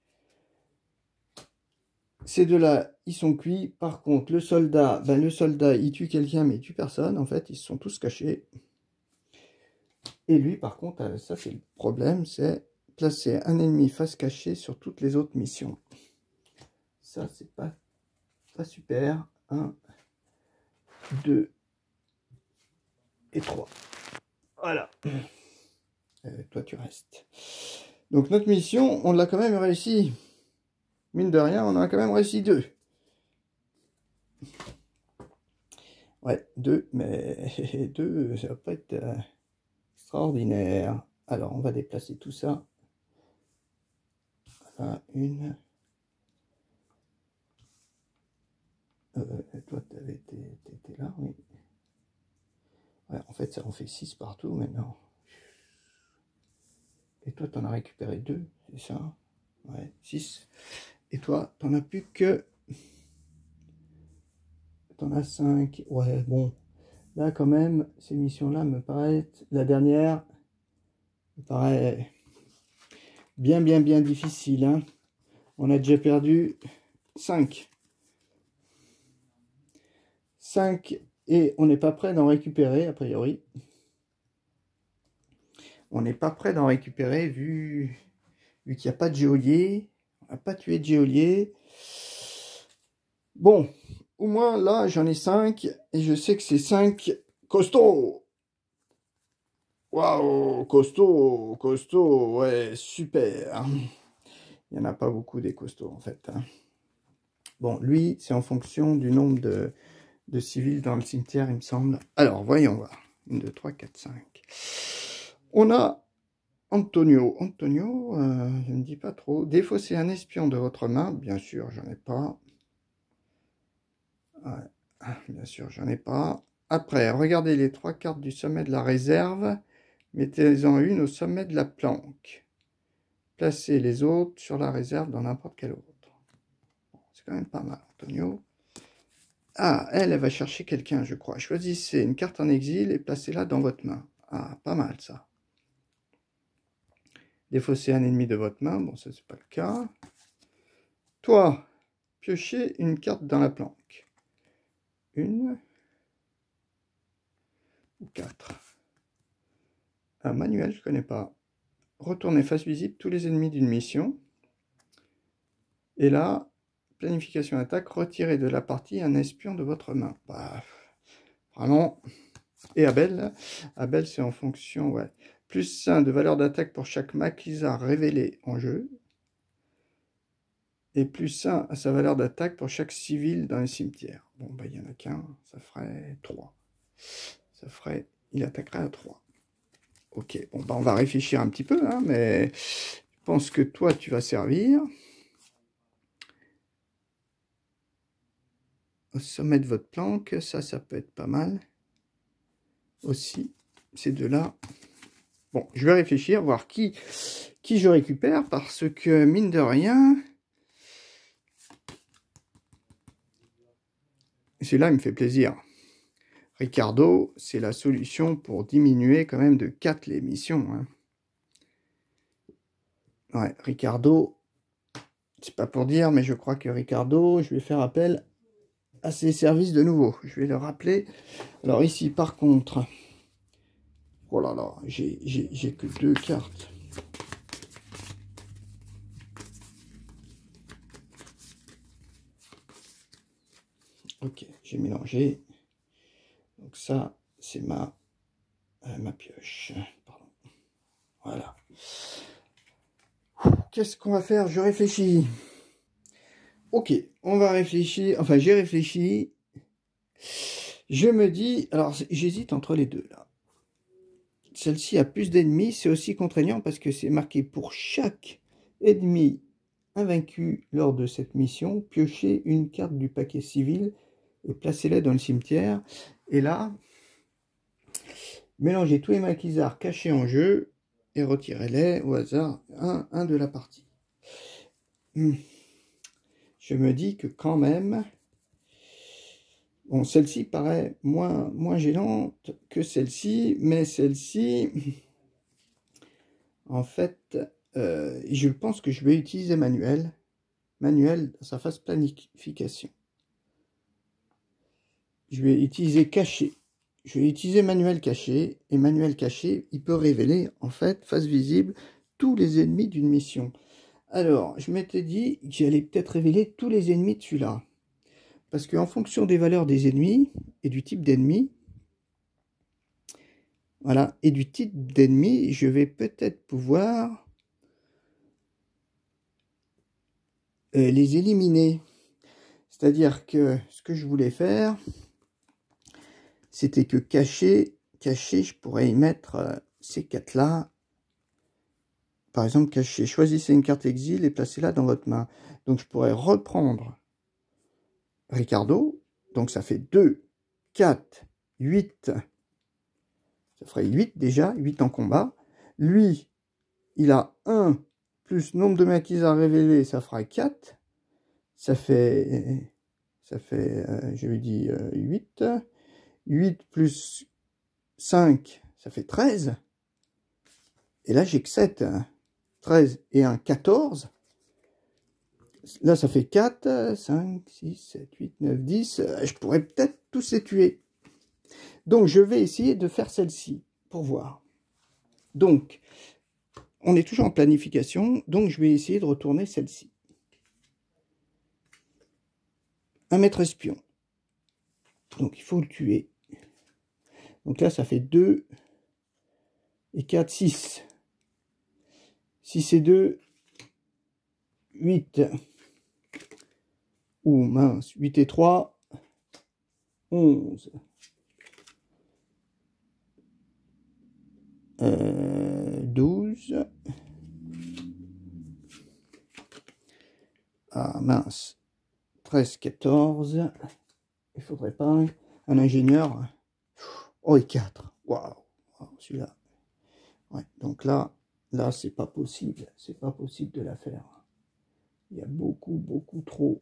Ces deux-là, ils sont cuits. Par contre, le soldat, il tue quelqu'un, mais il tue personne. En fait, ils se sont tous cachés. Et lui, par contre, ça c'est le problème, c'est placer un ennemi face cachée sur toutes les autres missions. Ça, c'est pas super. 1, 2 et 3. Voilà. Toi, tu restes. Donc, notre mission, on l'a quand même réussi. Mine de rien, on en a quand même réussi 2. Ouais, 2, mais 2, ça va pas être extraordinaire. Alors, on va déplacer tout ça. Voilà, 1. Toi, t'étais là, oui. Ouais, en fait, ça en fait 6 partout maintenant. Et toi, t'en as récupéré 2, c'est ça? Ouais, 6. Et toi, t'en as plus que... T'en as 5. Ouais, bon. Là, quand même, ces missions-là me paraissent... La dernière me paraît bien difficile. Hein. On a déjà perdu 5. 5. Et on n'est pas prêt d'en récupérer, a priori. On n'est pas prêt d'en récupérer, vu qu'il n'y a pas de geôlier. On n'a pas tué de geôlier. Bon, au moins là, j'en ai 5 et je sais que c'est 5 costauds. Waouh, costaud, costaud, ouais, super. Il n'y en a pas beaucoup des costauds en fait. Bon, lui, c'est en fonction du nombre de civils dans le cimetière, il me semble. Alors, voyons voir. 1, 2, 3, 4, 5. On a Antonio. Antonio, je ne dis pas trop. Défausser un espion de votre main. Bien sûr, j'en ai pas. Ouais, bien sûr, j'en ai pas. Après, regardez les 3 cartes du sommet de la réserve. Mettez-en une au sommet de la planque. Placez les autres sur la réserve dans n'importe quel autre. Bon, c'est quand même pas mal, Antonio. Ah, elle va chercher quelqu'un, je crois. Choisissez une carte en exil et placez-la dans votre main. Ah, pas mal, ça. Défausser un ennemi de votre main. Bon, ça, c'est pas le cas. Toi, piochez une carte dans la planque. 1 ou 4. Un manuel, je connais pas. Retournez face visible tous les ennemis d'une mission. Et là, planification attaque, retirez de la partie un espion de votre main. Bah, vraiment. Et Abel, Abel c'est en fonction, ouais. Plus 1 de valeur d'attaque pour chaque maquisard révélé en jeu. Et plus 1 à sa valeur d'attaque pour chaque civil dans les cimetières. Bon, bah, il n'y en a qu'un, ça ferait 3. Ça ferait, il attaquerait à 3. Ok, bon, bah, on va réfléchir un petit peu, hein, mais je pense que toi, tu vas servir. Au sommet de votre planque, ça peut être pas mal. Aussi, ces deux-là. Bon, je vais réfléchir, voir qui je récupère, parce que, mine de rien, celui-là, il me fait plaisir. Ricardo, c'est la solution pour diminuer quand même de 4 les missions. Hein. Ouais, Ricardo, c'est pas pour dire, mais je crois que Ricardo, je vais faire appel à ses services de nouveau. Je vais le rappeler. Alors ici, par contre, oh là là, j'ai que 2 cartes. Ok, j'ai mélangé. Donc ça, c'est ma pioche. Pardon. Voilà. Qu'est-ce qu'on va faire? Je réfléchis. Ok, on va réfléchir. Enfin, j'ai réfléchi. Je me dis... Alors, j'hésite entre les deux, là. Celle-ci a plus d'ennemis. C'est aussi contraignant parce que c'est marqué pour chaque ennemi invaincu lors de cette mission. Piochez une carte du paquet civil et placez-la dans le cimetière. Et là, mélangez tous les maquisards cachés en jeu et retirez-les au hasard un de la partie. Je me dis que quand même, bon, celle-ci paraît moins gênante que celle-ci, mais celle-ci, en fait, je pense que je vais utiliser manuel dans sa phase planification. Je vais utiliser caché. Je vais utiliser manuel caché, et manuel caché, il peut révéler, en fait, face visible, tous les ennemis d'une mission. Alors, je m'étais dit que j'allais peut-être révéler tous les ennemis de celui-là. Parce qu'en fonction des valeurs des ennemis, et du type d'ennemi, voilà, et du type d'ennemi, je vais peut-être pouvoir les éliminer. C'est-à-dire que ce que je voulais faire, c'était que caché, je pourrais y mettre ces 4-là. Par exemple, caché. Choisissez une carte exil et placez-la dans votre main. Donc, je pourrais reprendre Ricardo. Donc, ça fait 2, 4, 8. Ça ferait 8 déjà, 8 en combat. Lui, il a 1 plus nombre de maquisards révélés, ça fera 4. Ça fait je lui dis 8. 8 plus 5, ça fait 13. Et là, j'ai que 7. 13 et 1, 14. Là, ça fait 4, 5, 6, 7, 8, 9, 10. Je pourrais peut-être tous les tuer. Donc, je vais essayer de faire celle-ci pour voir. Donc, on est toujours en planification. Donc, je vais essayer de retourner celle-ci. Un maître espion. Donc il faut le tuer. Donc là, ça fait 2 et 4, 6. 6 et 2, 8. Ouh, mince. 8 et 3, 11. 12. Ah, mince. 13, 14. Il faudrait pas un ingénieur. Oh, et 4. Waouh. Wow, celui-là. Ouais, donc là, c'est pas possible. C'est pas possible de la faire. Il y a beaucoup trop.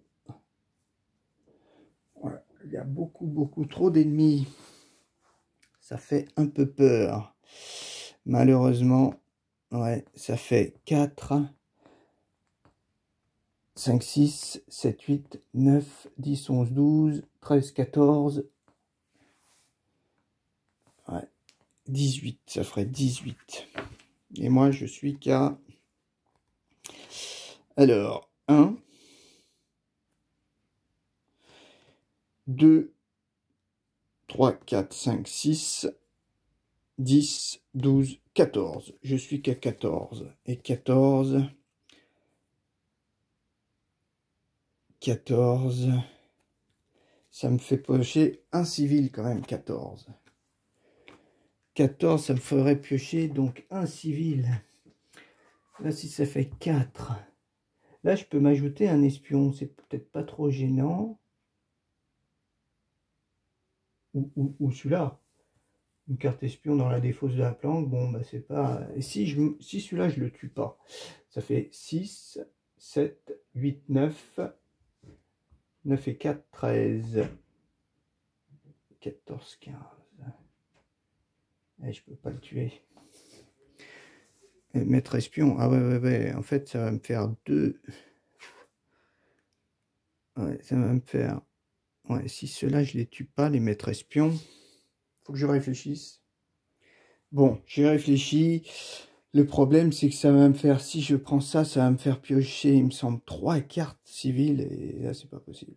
Ouais, il y a beaucoup trop d'ennemis. Ça fait un peu peur. Malheureusement, ouais, ça fait 4, 5, 6, 7, 8, 9, 10, 11, 12, 13, 14. Ouais, 18, ça ferait 18. Et moi, je suis qu'à... Alors, 1, 2, 3, 4, 5, 6, 10, 12, 14. Je suis qu'à 14. Et 14... 14... Ça me fait piocher un civil quand même, 14. 14, ça me ferait piocher donc un civil. Là, si ça fait 4... Là, je peux m'ajouter un espion. C'est peut-être pas trop gênant. Ou celui-là. Une carte espion dans la défausse de la planque. Bon, bah c'est pas... Et si celui-là, je le tue pas. Ça fait 6, 7, 8, 9. 9 et 4, 13. 14, 15. Et je peux pas le tuer. Et maître espion. Ah ouais. En fait, ça va me faire 2... Ouais, ça va me faire... Ouais, si ceux-là, je les tue pas, les maîtres espions. Faut que je réfléchisse. Bon, j'ai réfléchi. Le problème, c'est que ça va me faire... Si je prends ça, ça va me faire piocher, il me semble, 3 cartes civiles. Et là, c'est pas possible.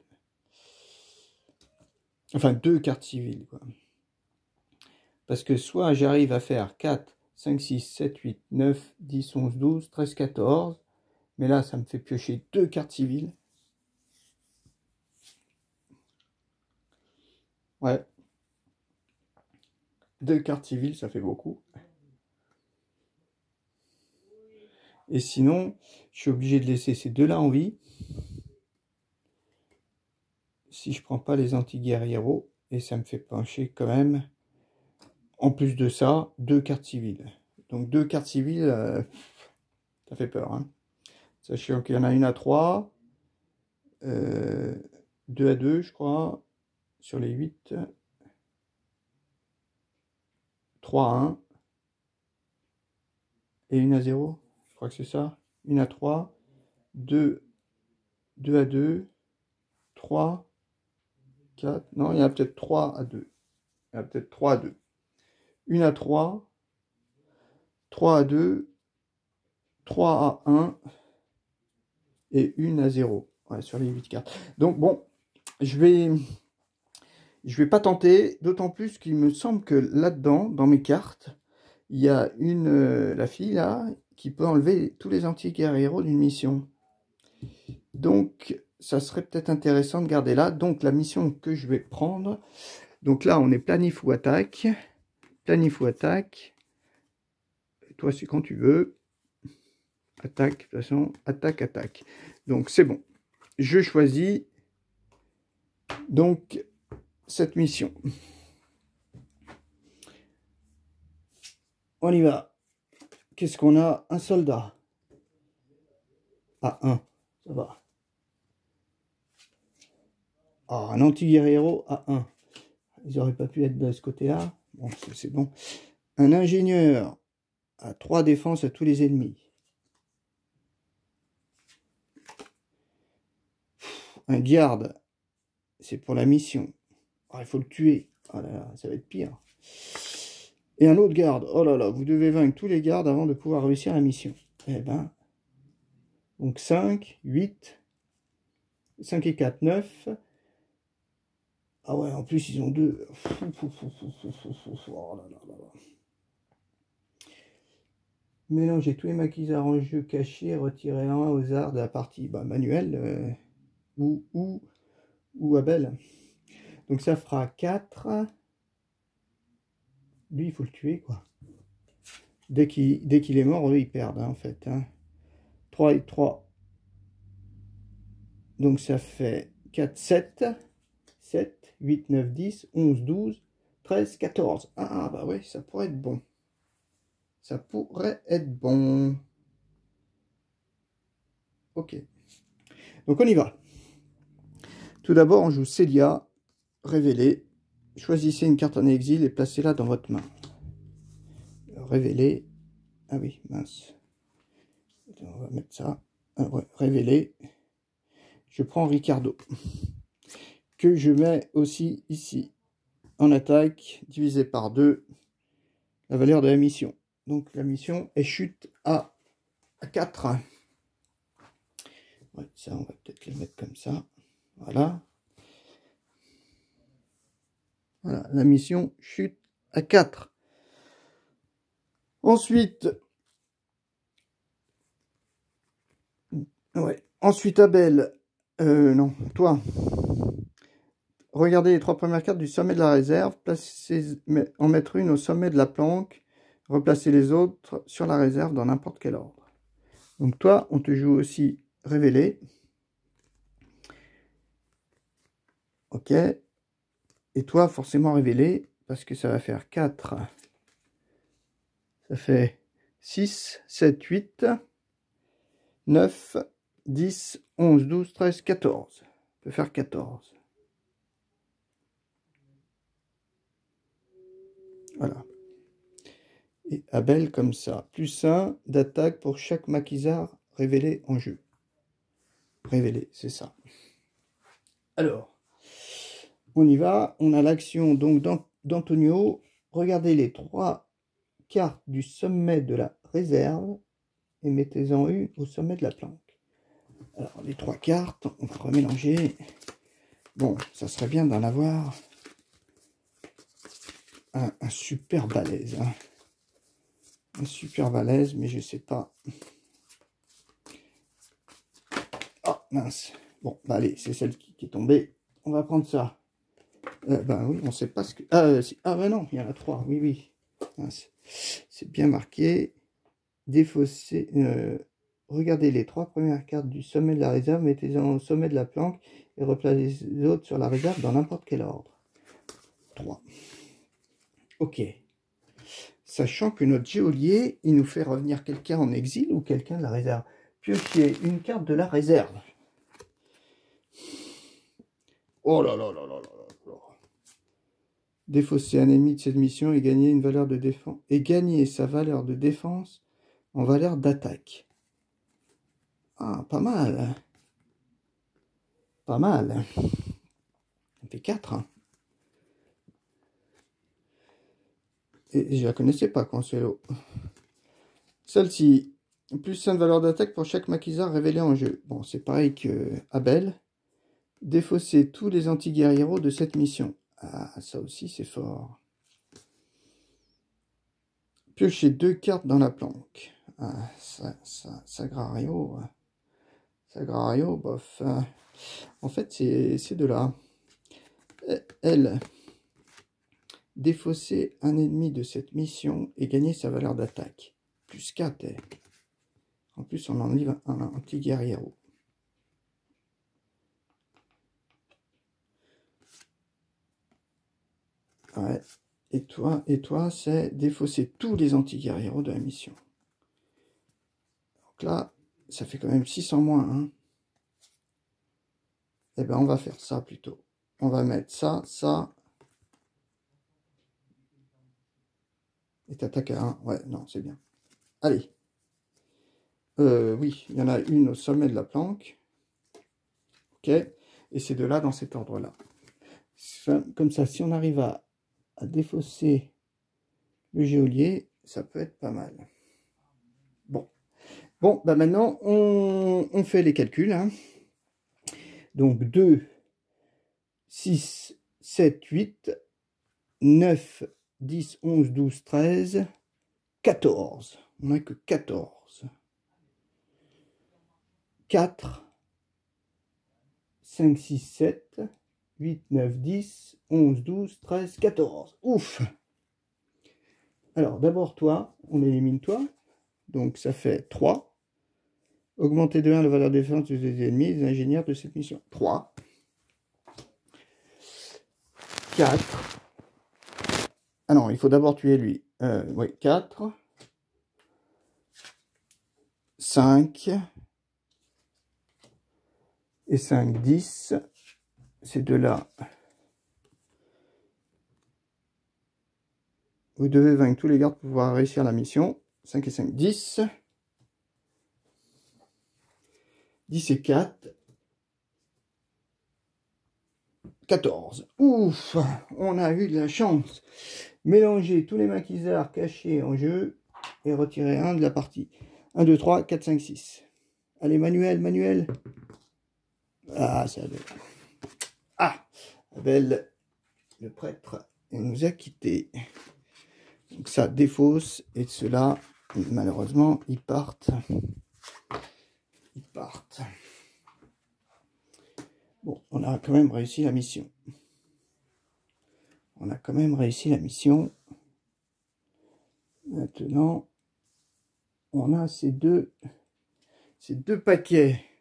Enfin, 2 cartes civiles, quoi. Parce que soit j'arrive à faire 4, 5, 6, 7, 8, 9, 10, 11, 12, 13, 14. Mais là, ça me fait piocher 2 cartes civiles. Ouais. 2 cartes civiles, ça fait beaucoup. Et sinon, je suis obligé de laisser ces deux-là en vie. Si je prends pas les anti-guerrieros. Et ça me fait pencher quand même. En plus de ça, 2 cartes civiles. Donc 2 cartes civiles, ça fait peur. Hein. Sachant qu'il y en a une à 3. 2 à 2, je crois. Sur les 8. 3 à 1. Et une à 0. Je crois que c'est ça. Une à 3. 2 à 2. 3. 4. Non, il y en a peut-être 3 à 2. Il y en a peut-être 3 à 2. Une à 3. 3 à 2. 3 à 1. Et une à 0. Ouais, sur les 8 cartes. Donc bon, je vais pas tenter, d'autant plus qu'il me semble que là-dedans, dans mes cartes, il y a la fille là, qui peut enlever tous les anti-guerrieros d'une mission. Donc, ça serait peut-être intéressant de garder là. Donc, la mission que je vais prendre, donc là, on est planif ou attaque. Planif ou attaque. Toi, c'est quand tu veux. Attaque, de toute façon, attaque. Donc, c'est bon. Je choisis donc cette mission. On y va. Qu'est-ce qu'on a? Un soldat. À 1. Ça va. Ah, un anti-guerriero à 1. Ils n'auraient pas pu être de ce côté-là. Bon, c'est bon. Un ingénieur à 3 défenses à tous les ennemis. Un garde. C'est pour la mission. Ah, il faut le tuer. Oh là là, ça va être pire. Et un autre garde. Oh là là, vous devez vaincre tous les gardes avant de pouvoir réussir la mission. Eh ben. Donc 5, 8. 5 et 4, 9. Ah ouais, en plus, ils ont deux. Oh là là là là. Mélangez tous les maquisards en jeu cachés, retirez un au hasard de la partie manuelle ou Abel. Donc ça fera 4. Lui, il faut le tuer, quoi. Dès qu'il est mort, eux, ils perdent, hein, en fait. Hein. 3 et 3. Donc ça fait 4, 7. 7, 8, 9, 10, 11, 12, 13, 14. Ah, bah ouais, ça pourrait être bon. Ça pourrait être bon. Ok. Donc on y va. Tout d'abord, on joue Célia, révélée. Choisissez une carte en exil et placez-la dans votre main. Révéler. Ah oui, mince. On va mettre ça. Ah ouais, révéler. Je prends Ricardo. Que je mets aussi ici. En attaque, divisé par 2, la valeur de la mission. Donc la mission est chute à 4. Ouais, ça, on va peut-être le mettre comme ça. Voilà. Voilà, la mission chute à 4. Ensuite, ouais. Ensuite, Abel. Non, toi. Regardez les 3 premières cartes du sommet de la réserve. En mettre une au sommet de la planque. Replacez les autres sur la réserve dans n'importe quel ordre. Donc toi, on te joue aussi révélé. Ok. Et toi, forcément révélé, parce que ça va faire 4. Ça fait 6, 7, 8, 9, 10, 11, 12, 13, 14. On peut faire 14. Voilà. Et Abel comme ça. Plus 1 d'attaque pour chaque maquisard révélé en jeu. Révélé, c'est ça. Alors, on y va. On a l'action donc d'Antonio. Regardez les 3 cartes du sommet de la réserve et mettez-en une au sommet de la planque. Alors, les 3 cartes, on va remélanger. Bon, ça serait bien d'en avoir un super balèze. Hein. Un super balèze, mais je sais pas. Oh, mince. Bon, bah allez, c'est celle qui est tombée. On va prendre ça. Ben oui, on sait pas ce que... Ah ben non, il y en a 3, oui, oui. C'est bien marqué. Défausser... regardez les 3 premières cartes du sommet de la réserve, mettez-en au sommet de la planque et replacez les autres sur la réserve dans n'importe quel ordre. 3. Ok. Sachant que notre geôlier, il nous fait revenir quelqu'un en exil ou quelqu'un de la réserve. Piocher une carte de la réserve. Oh là là là là là là. Défausser un ennemi de cette mission et gagner une valeur de défense. Et gagner sa valeur de défense en valeur d'attaque. Ah, pas mal. Pas mal. On fait 4. Hein. Et je la connaissais pas, Consuelo. Celle-ci. Plus 5 de valeur d'attaque pour chaque maquisard révélé en jeu. Bon, c'est pareil que Abel. Défausser tous les anti-guerrieros de cette mission. Ah, ça aussi, c'est fort. Piocher 2 cartes dans la planque. Ah, Sagrario. Sagrario, bof. En fait, c'est de là. Elle. Défausser un ennemi de cette mission et gagner sa valeur d'attaque. Plus 4. En plus, on en livre un anti-guerriero. Ouais. Et toi, c'est défausser tous les anti-guerrieros de la mission. Donc là, ça fait quand même 6 en moins. Hein. Eh ben, on va faire ça plutôt. On va mettre ça, ça. Et t'attaques à 1. Ouais, non, c'est bien. Allez. Oui, il y en a une au sommet de la planque. Ok. Et ces deux-là dans cet ordre-là. Comme ça, si on arrive à défausser le geôlier, ça peut être pas mal. Bon, bah maintenant, on fait les calculs. Hein. Donc 2, 6, 7, 8, 9, 10, 11, 12, 13, 14. On n'a que 14. 4, 5, 6, 7, 8, 9, 10, 11, 12, 13, 14. Ouf! Alors, d'abord, toi, on élimine toi. Donc, ça fait 3. Augmenter de 1 la valeur de défense des ennemis des ingénieurs de cette mission. 3. 4. Ah non, il faut d'abord tuer lui. Oui, 4. 5. Et 5, 10. Ces deux-là. Vous devez vaincre tous les gardes pour pouvoir réussir la mission. 5 et 5, 10. 10 et 4. 14. Ouf! On a eu de la chance. Mélanger tous les maquisards cachés en jeu et retirer un de la partie. 1, 2, 3, 4, 5, 6. Allez, Manuel, Manuel. Ah, c'est Abel. Ah, Abel, le prêtre, il nous a quittés. Donc ça défausse, et de ceux-là, malheureusement, ils partent. Ils partent. Bon, on a quand même réussi la mission. On a quand même réussi la mission. Maintenant, on a ces deux paquets.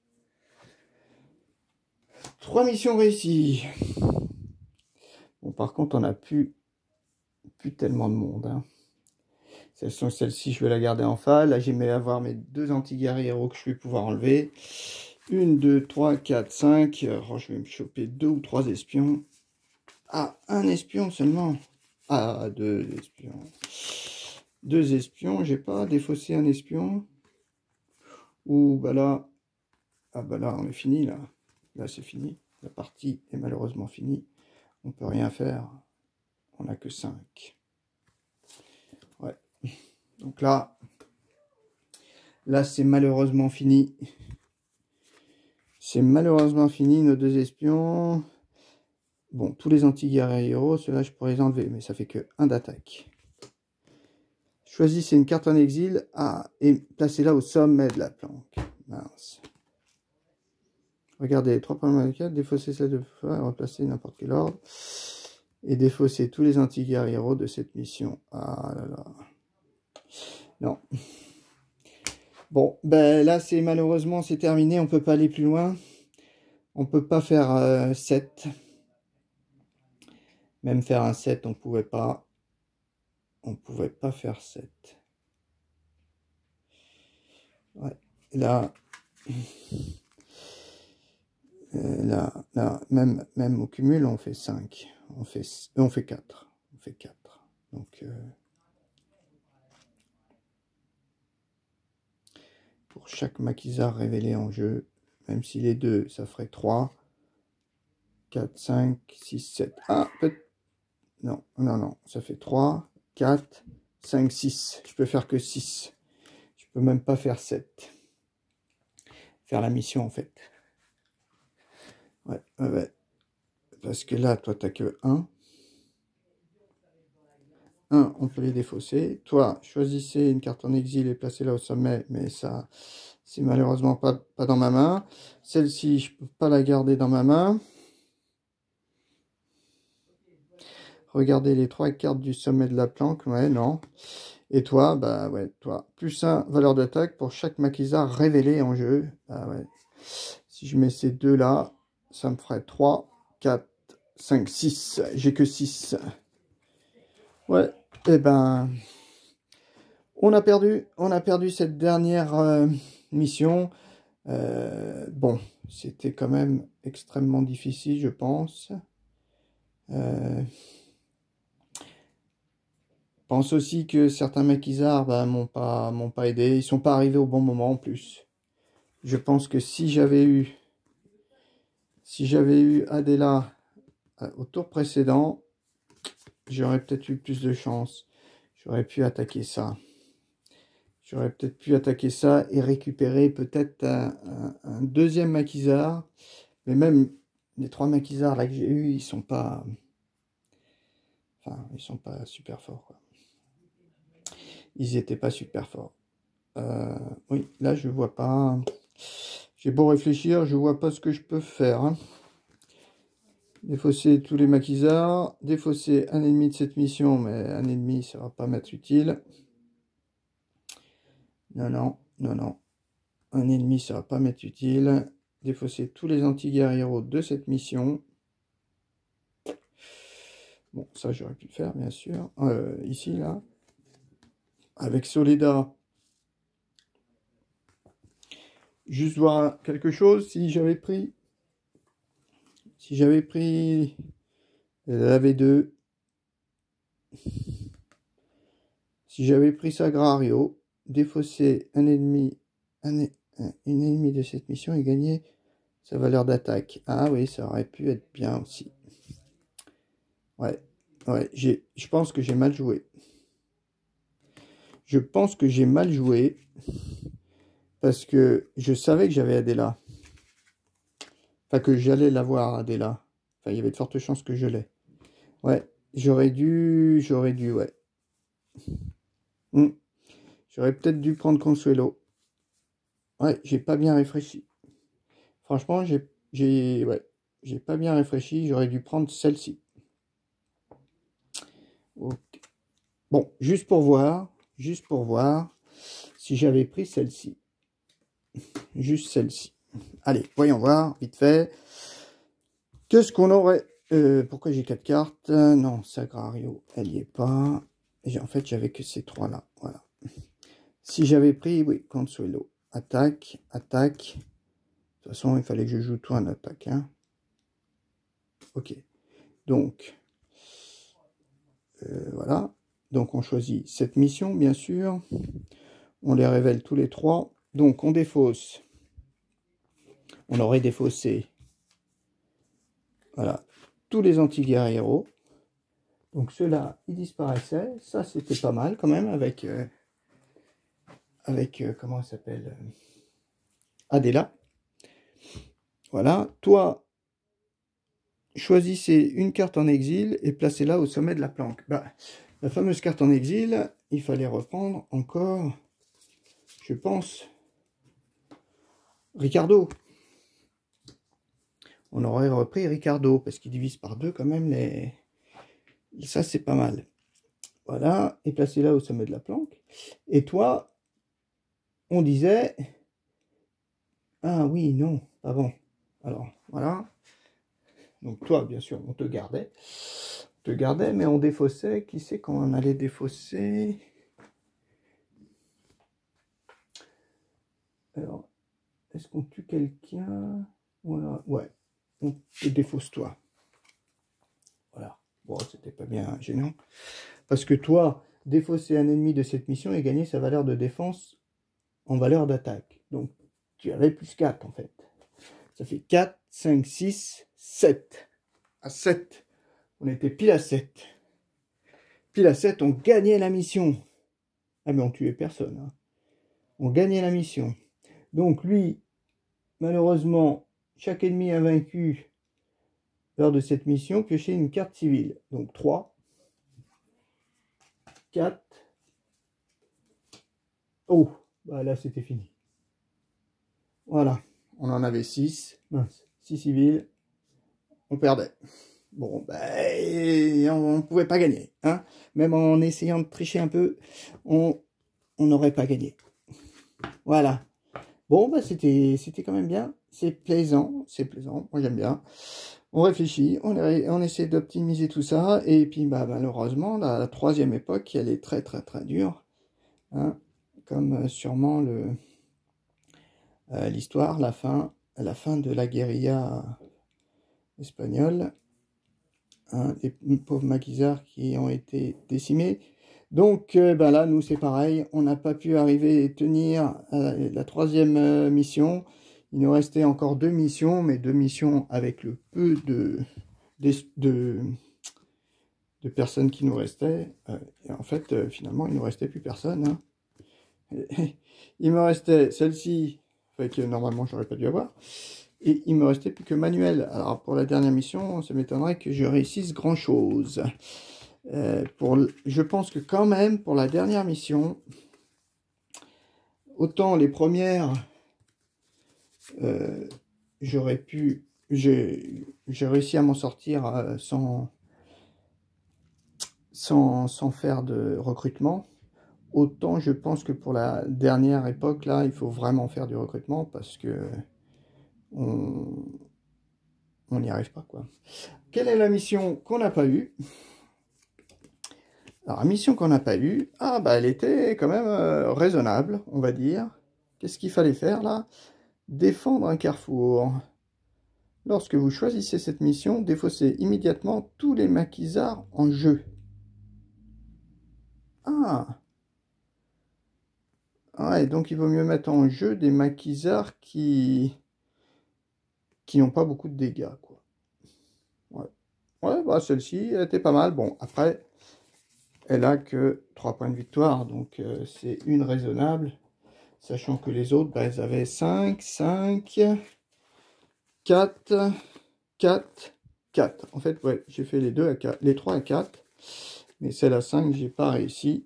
3 missions réussies. Bon, par contre, on n'a plus tellement de monde. Hein. Celle-ci, je vais la garder en phase. Là, j'aimais avoir mes 2 anti-guerriers que je vais pouvoir enlever. 1, 2, 3, 4, 5. Alors, je vais me choper 2 ou 3 espions. Ah, un espion seulement. Ah, 2 espions. 2 espions. J'ai pas défaussé un espion. Ou bah là. Ah bah là, on est fini là. Là, c'est fini. La partie est malheureusement finie. On peut rien faire. On n'a que 5. Ouais. Donc là c'est malheureusement fini. C'est malheureusement fini, nos 2 espions. Bon, tous les anti-guerriers héros, ceux-là, je pourrais les enlever, mais ça fait que 1 d'attaque. Choisissez une carte en exil et placez-la au sommet de la planque. Mince. Regardez les 3 premières cartes, défaussez celle de fois, replacez n'importe quel ordre. Et défausser tous les anti-guerriers héros de cette mission. Ah là là. Non. Bon, ben là, malheureusement, c'est terminé. On peut pas aller plus loin. On peut pas faire 7. Même faire un 7, on pouvait pas. On pouvait pas faire 7. Ouais. Là, là, même au cumul, on fait 5. On fait 4. On fait 4. Donc, pour chaque maquisard révélé en jeu, même si les 2, ça ferait 3, 4, 5, 6, 7. Ah, peut-être. Non, non, non, ça fait 3, 4, 5, 6. Je peux faire que 6. Je peux même pas faire 7. Faire la mission, en fait. Ouais, ouais. Parce que là, toi, t'as que 1. 1, on peut les défausser. Toi, choisissez une carte en exil et placez-la au sommet, mais ça, c'est malheureusement pas dans ma main. Celle-ci, je peux pas la garder dans ma main. Regardez les 3 cartes du sommet de la planque. Ouais, non. Et toi, bah ouais, toi, plus 1 valeur d'attaque pour chaque maquisard révélé en jeu. Bah ouais. Si je mets ces 2 là, ça me ferait 3, 4, 5, 6. J'ai que 6. Ouais, et ben, on a perdu cette dernière mission. Bon, c'était quand même extrêmement difficile, je pense. Pense aussi que certains maquisards m'ont pas aidé. Ils sont pas arrivés au bon moment en plus. Je pense que si j'avais eu Adela au tour précédent, j'aurais peut-être eu plus de chance. J'aurais pu attaquer ça. J'aurais peut-être pu attaquer ça et récupérer peut-être un deuxième maquisard. Mais même les 3 maquisards là que j'ai eu, ils sont pas... Enfin, ils sont pas super forts, quoi. Ils étaient pas super forts. Oui, là, je vois pas... J'ai beau réfléchir, je vois pas ce que je peux faire, hein. Défausser tous les maquisards. Défausser un ennemi de cette mission, mais un ennemi, ça va pas m'être utile. Non, non, non, non. Un ennemi, ça va pas m'être utile. Défausser tous les anti-guerrieros de cette mission. Bon, ça, j'aurais pu le faire, bien sûr. Ici, là. Avec Soledad. Juste voir quelque chose, si j'avais pris la V2, si j'avais pris Sagrario, défausser un ennemi, une ennemie de cette mission et gagner sa valeur d'attaque. Ah oui, ça aurait pu être bien aussi. Ouais, ouais, je pense que j'ai mal joué. Je pense que j'ai mal joué parce que je savais que j'avais Adela. Enfin, que j'allais l'avoir, Adela. Enfin, il y avait de fortes chances que je l'ai. Ouais, j'aurais dû, ouais. J'aurais peut-être dû prendre Consuelo. Ouais, j'ai pas bien réfléchi. Franchement, j'ai pas bien réfléchi. J'aurais dû prendre celle-ci. Okay. Bon, juste pour voir si j'avais pris celle-ci. Juste celle-ci. Allez, voyons voir, vite fait. Qu'est-ce qu'on aurait... pourquoi j'ai 4 cartes? Non, Sagrario, elle y est pas. En fait, j'avais que ces 3 là. Voilà. Si j'avais pris, oui, Consuelo. Attaque, attaque. De toute façon, il fallait que je joue tout en attaque. Hein. Ok. Donc, voilà. Donc, on choisit cette mission, bien sûr. On les révèle tous les 3. Donc, on défausse. On aurait défaussé. Voilà. Tous les anti-guerrieros. Donc, ceux-là, ils disparaissaient. Ça, c'était pas mal quand même avec... comment elle s'appelle, Adela. Voilà. Toi, choisissez une carte en exil et placez-la au sommet de la planque. Bah, la fameuse carte en exil, il fallait reprendre encore, je pense, Ricardo. On aurait repris Ricardo, parce qu'il divise par 2 quand même les... Ça, c'est pas mal. Voilà, et placez-la au sommet de la planque. Et toi, on disait... Ah oui, non, pas bon. Alors, voilà. Donc toi, bien sûr, on te gardait. Mais on défaussait. Qui c'est quand on allait défausser? Alors, est-ce qu'on tue quelqu'un? Voilà, ouais. On te défausse toi. Voilà. Bon, c'était pas bien gênant. Parce que toi, défausser un ennemi de cette mission et gagner sa valeur de défense en valeur d'attaque. Donc, tu avais plus 4 en fait. Ça fait 4, 5, 6, 7. À 7. On était pile à 7. Pile à 7, on gagnait la mission. Ah mais on tuait personne. Hein. On gagnait la mission. Donc lui, malheureusement, chaque ennemi invaincu lors de cette mission piochait une carte civile. Donc 3, 4. Oh, bah là c'était fini. Voilà, on en avait 6. Mince, 6 civils. On perdait. Bon, ben, on ne pouvait pas gagner. Hein. Même en essayant de tricher un peu, on n'aurait pas gagné. Voilà. Bon, bah c'était quand même bien. C'est plaisant. Moi, j'aime bien. On réfléchit, on essaie d'optimiser tout ça. Et puis, bah, malheureusement, la 3e époque, elle est très, très, très dure. Hein. Comme sûrement l'histoire, la fin de la guérilla espagnole. Hein, les pauvres maquisards qui ont été décimés. Donc ben là, nous c'est pareil, on n'a pas pu arriver et tenir la 3e mission. Il nous restait encore 2 missions, mais 2 missions avec le peu de personnes qui nous restaient. Et en fait, finalement, il ne nous restait plus personne. Hein. Il me restait celle-ci, que normalement j'aurais pas dû avoir. Et il me restait plus que manuel. Alors pour la dernière mission, ça m'étonnerait que je réussisse grand chose. Je pense que quand même pour la dernière mission, autant les premières, j'aurais pu, j'ai réussi à m'en sortir sans faire de recrutement. Autant je pense que pour la dernière époque, là, il faut vraiment faire du recrutement parce que on n'y arrive pas, quoi. Quelle est la mission qu'on n'a pas eue? Alors, la mission qu'on n'a pas eue, ah bah elle était quand même raisonnable, on va dire. Qu'est-ce qu'il fallait faire là? Défendre un carrefour. Lorsque vous choisissez cette mission, défaussez immédiatement tous les maquisards en jeu. Ah! Ouais, donc il vaut mieux mettre en jeu des maquisards qui n'ont pas beaucoup de dégâts, quoi. Ouais, ouais, bah celle-ci, elle était pas mal. Bon, après, elle a que 3 points de victoire, donc c'est une raisonnable. Sachant que les autres, bah, elles avaient 5, 5, 4, 4, 4. En fait, ouais, j'ai fait les 2 à 4, les 3 à 4. Mais celle à 5, j'ai pas réussi.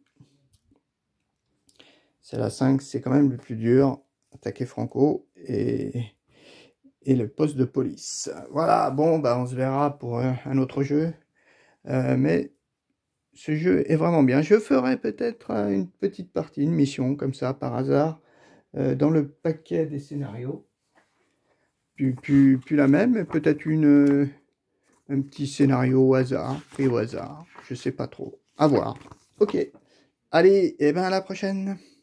Celle à 5, c'est quand même le plus dur. Attaquer Franco et le poste de police. Voilà, bon, bah, on se verra pour un autre jeu. Mais ce jeu est vraiment bien. Je ferai peut-être une petite partie, une mission comme ça, par hasard, dans le paquet des scénarios. Plus la même, mais peut-être un petit scénario au hasard, pris au hasard. Je sais pas trop. À voir. Ok. Allez, et ben à la prochaine.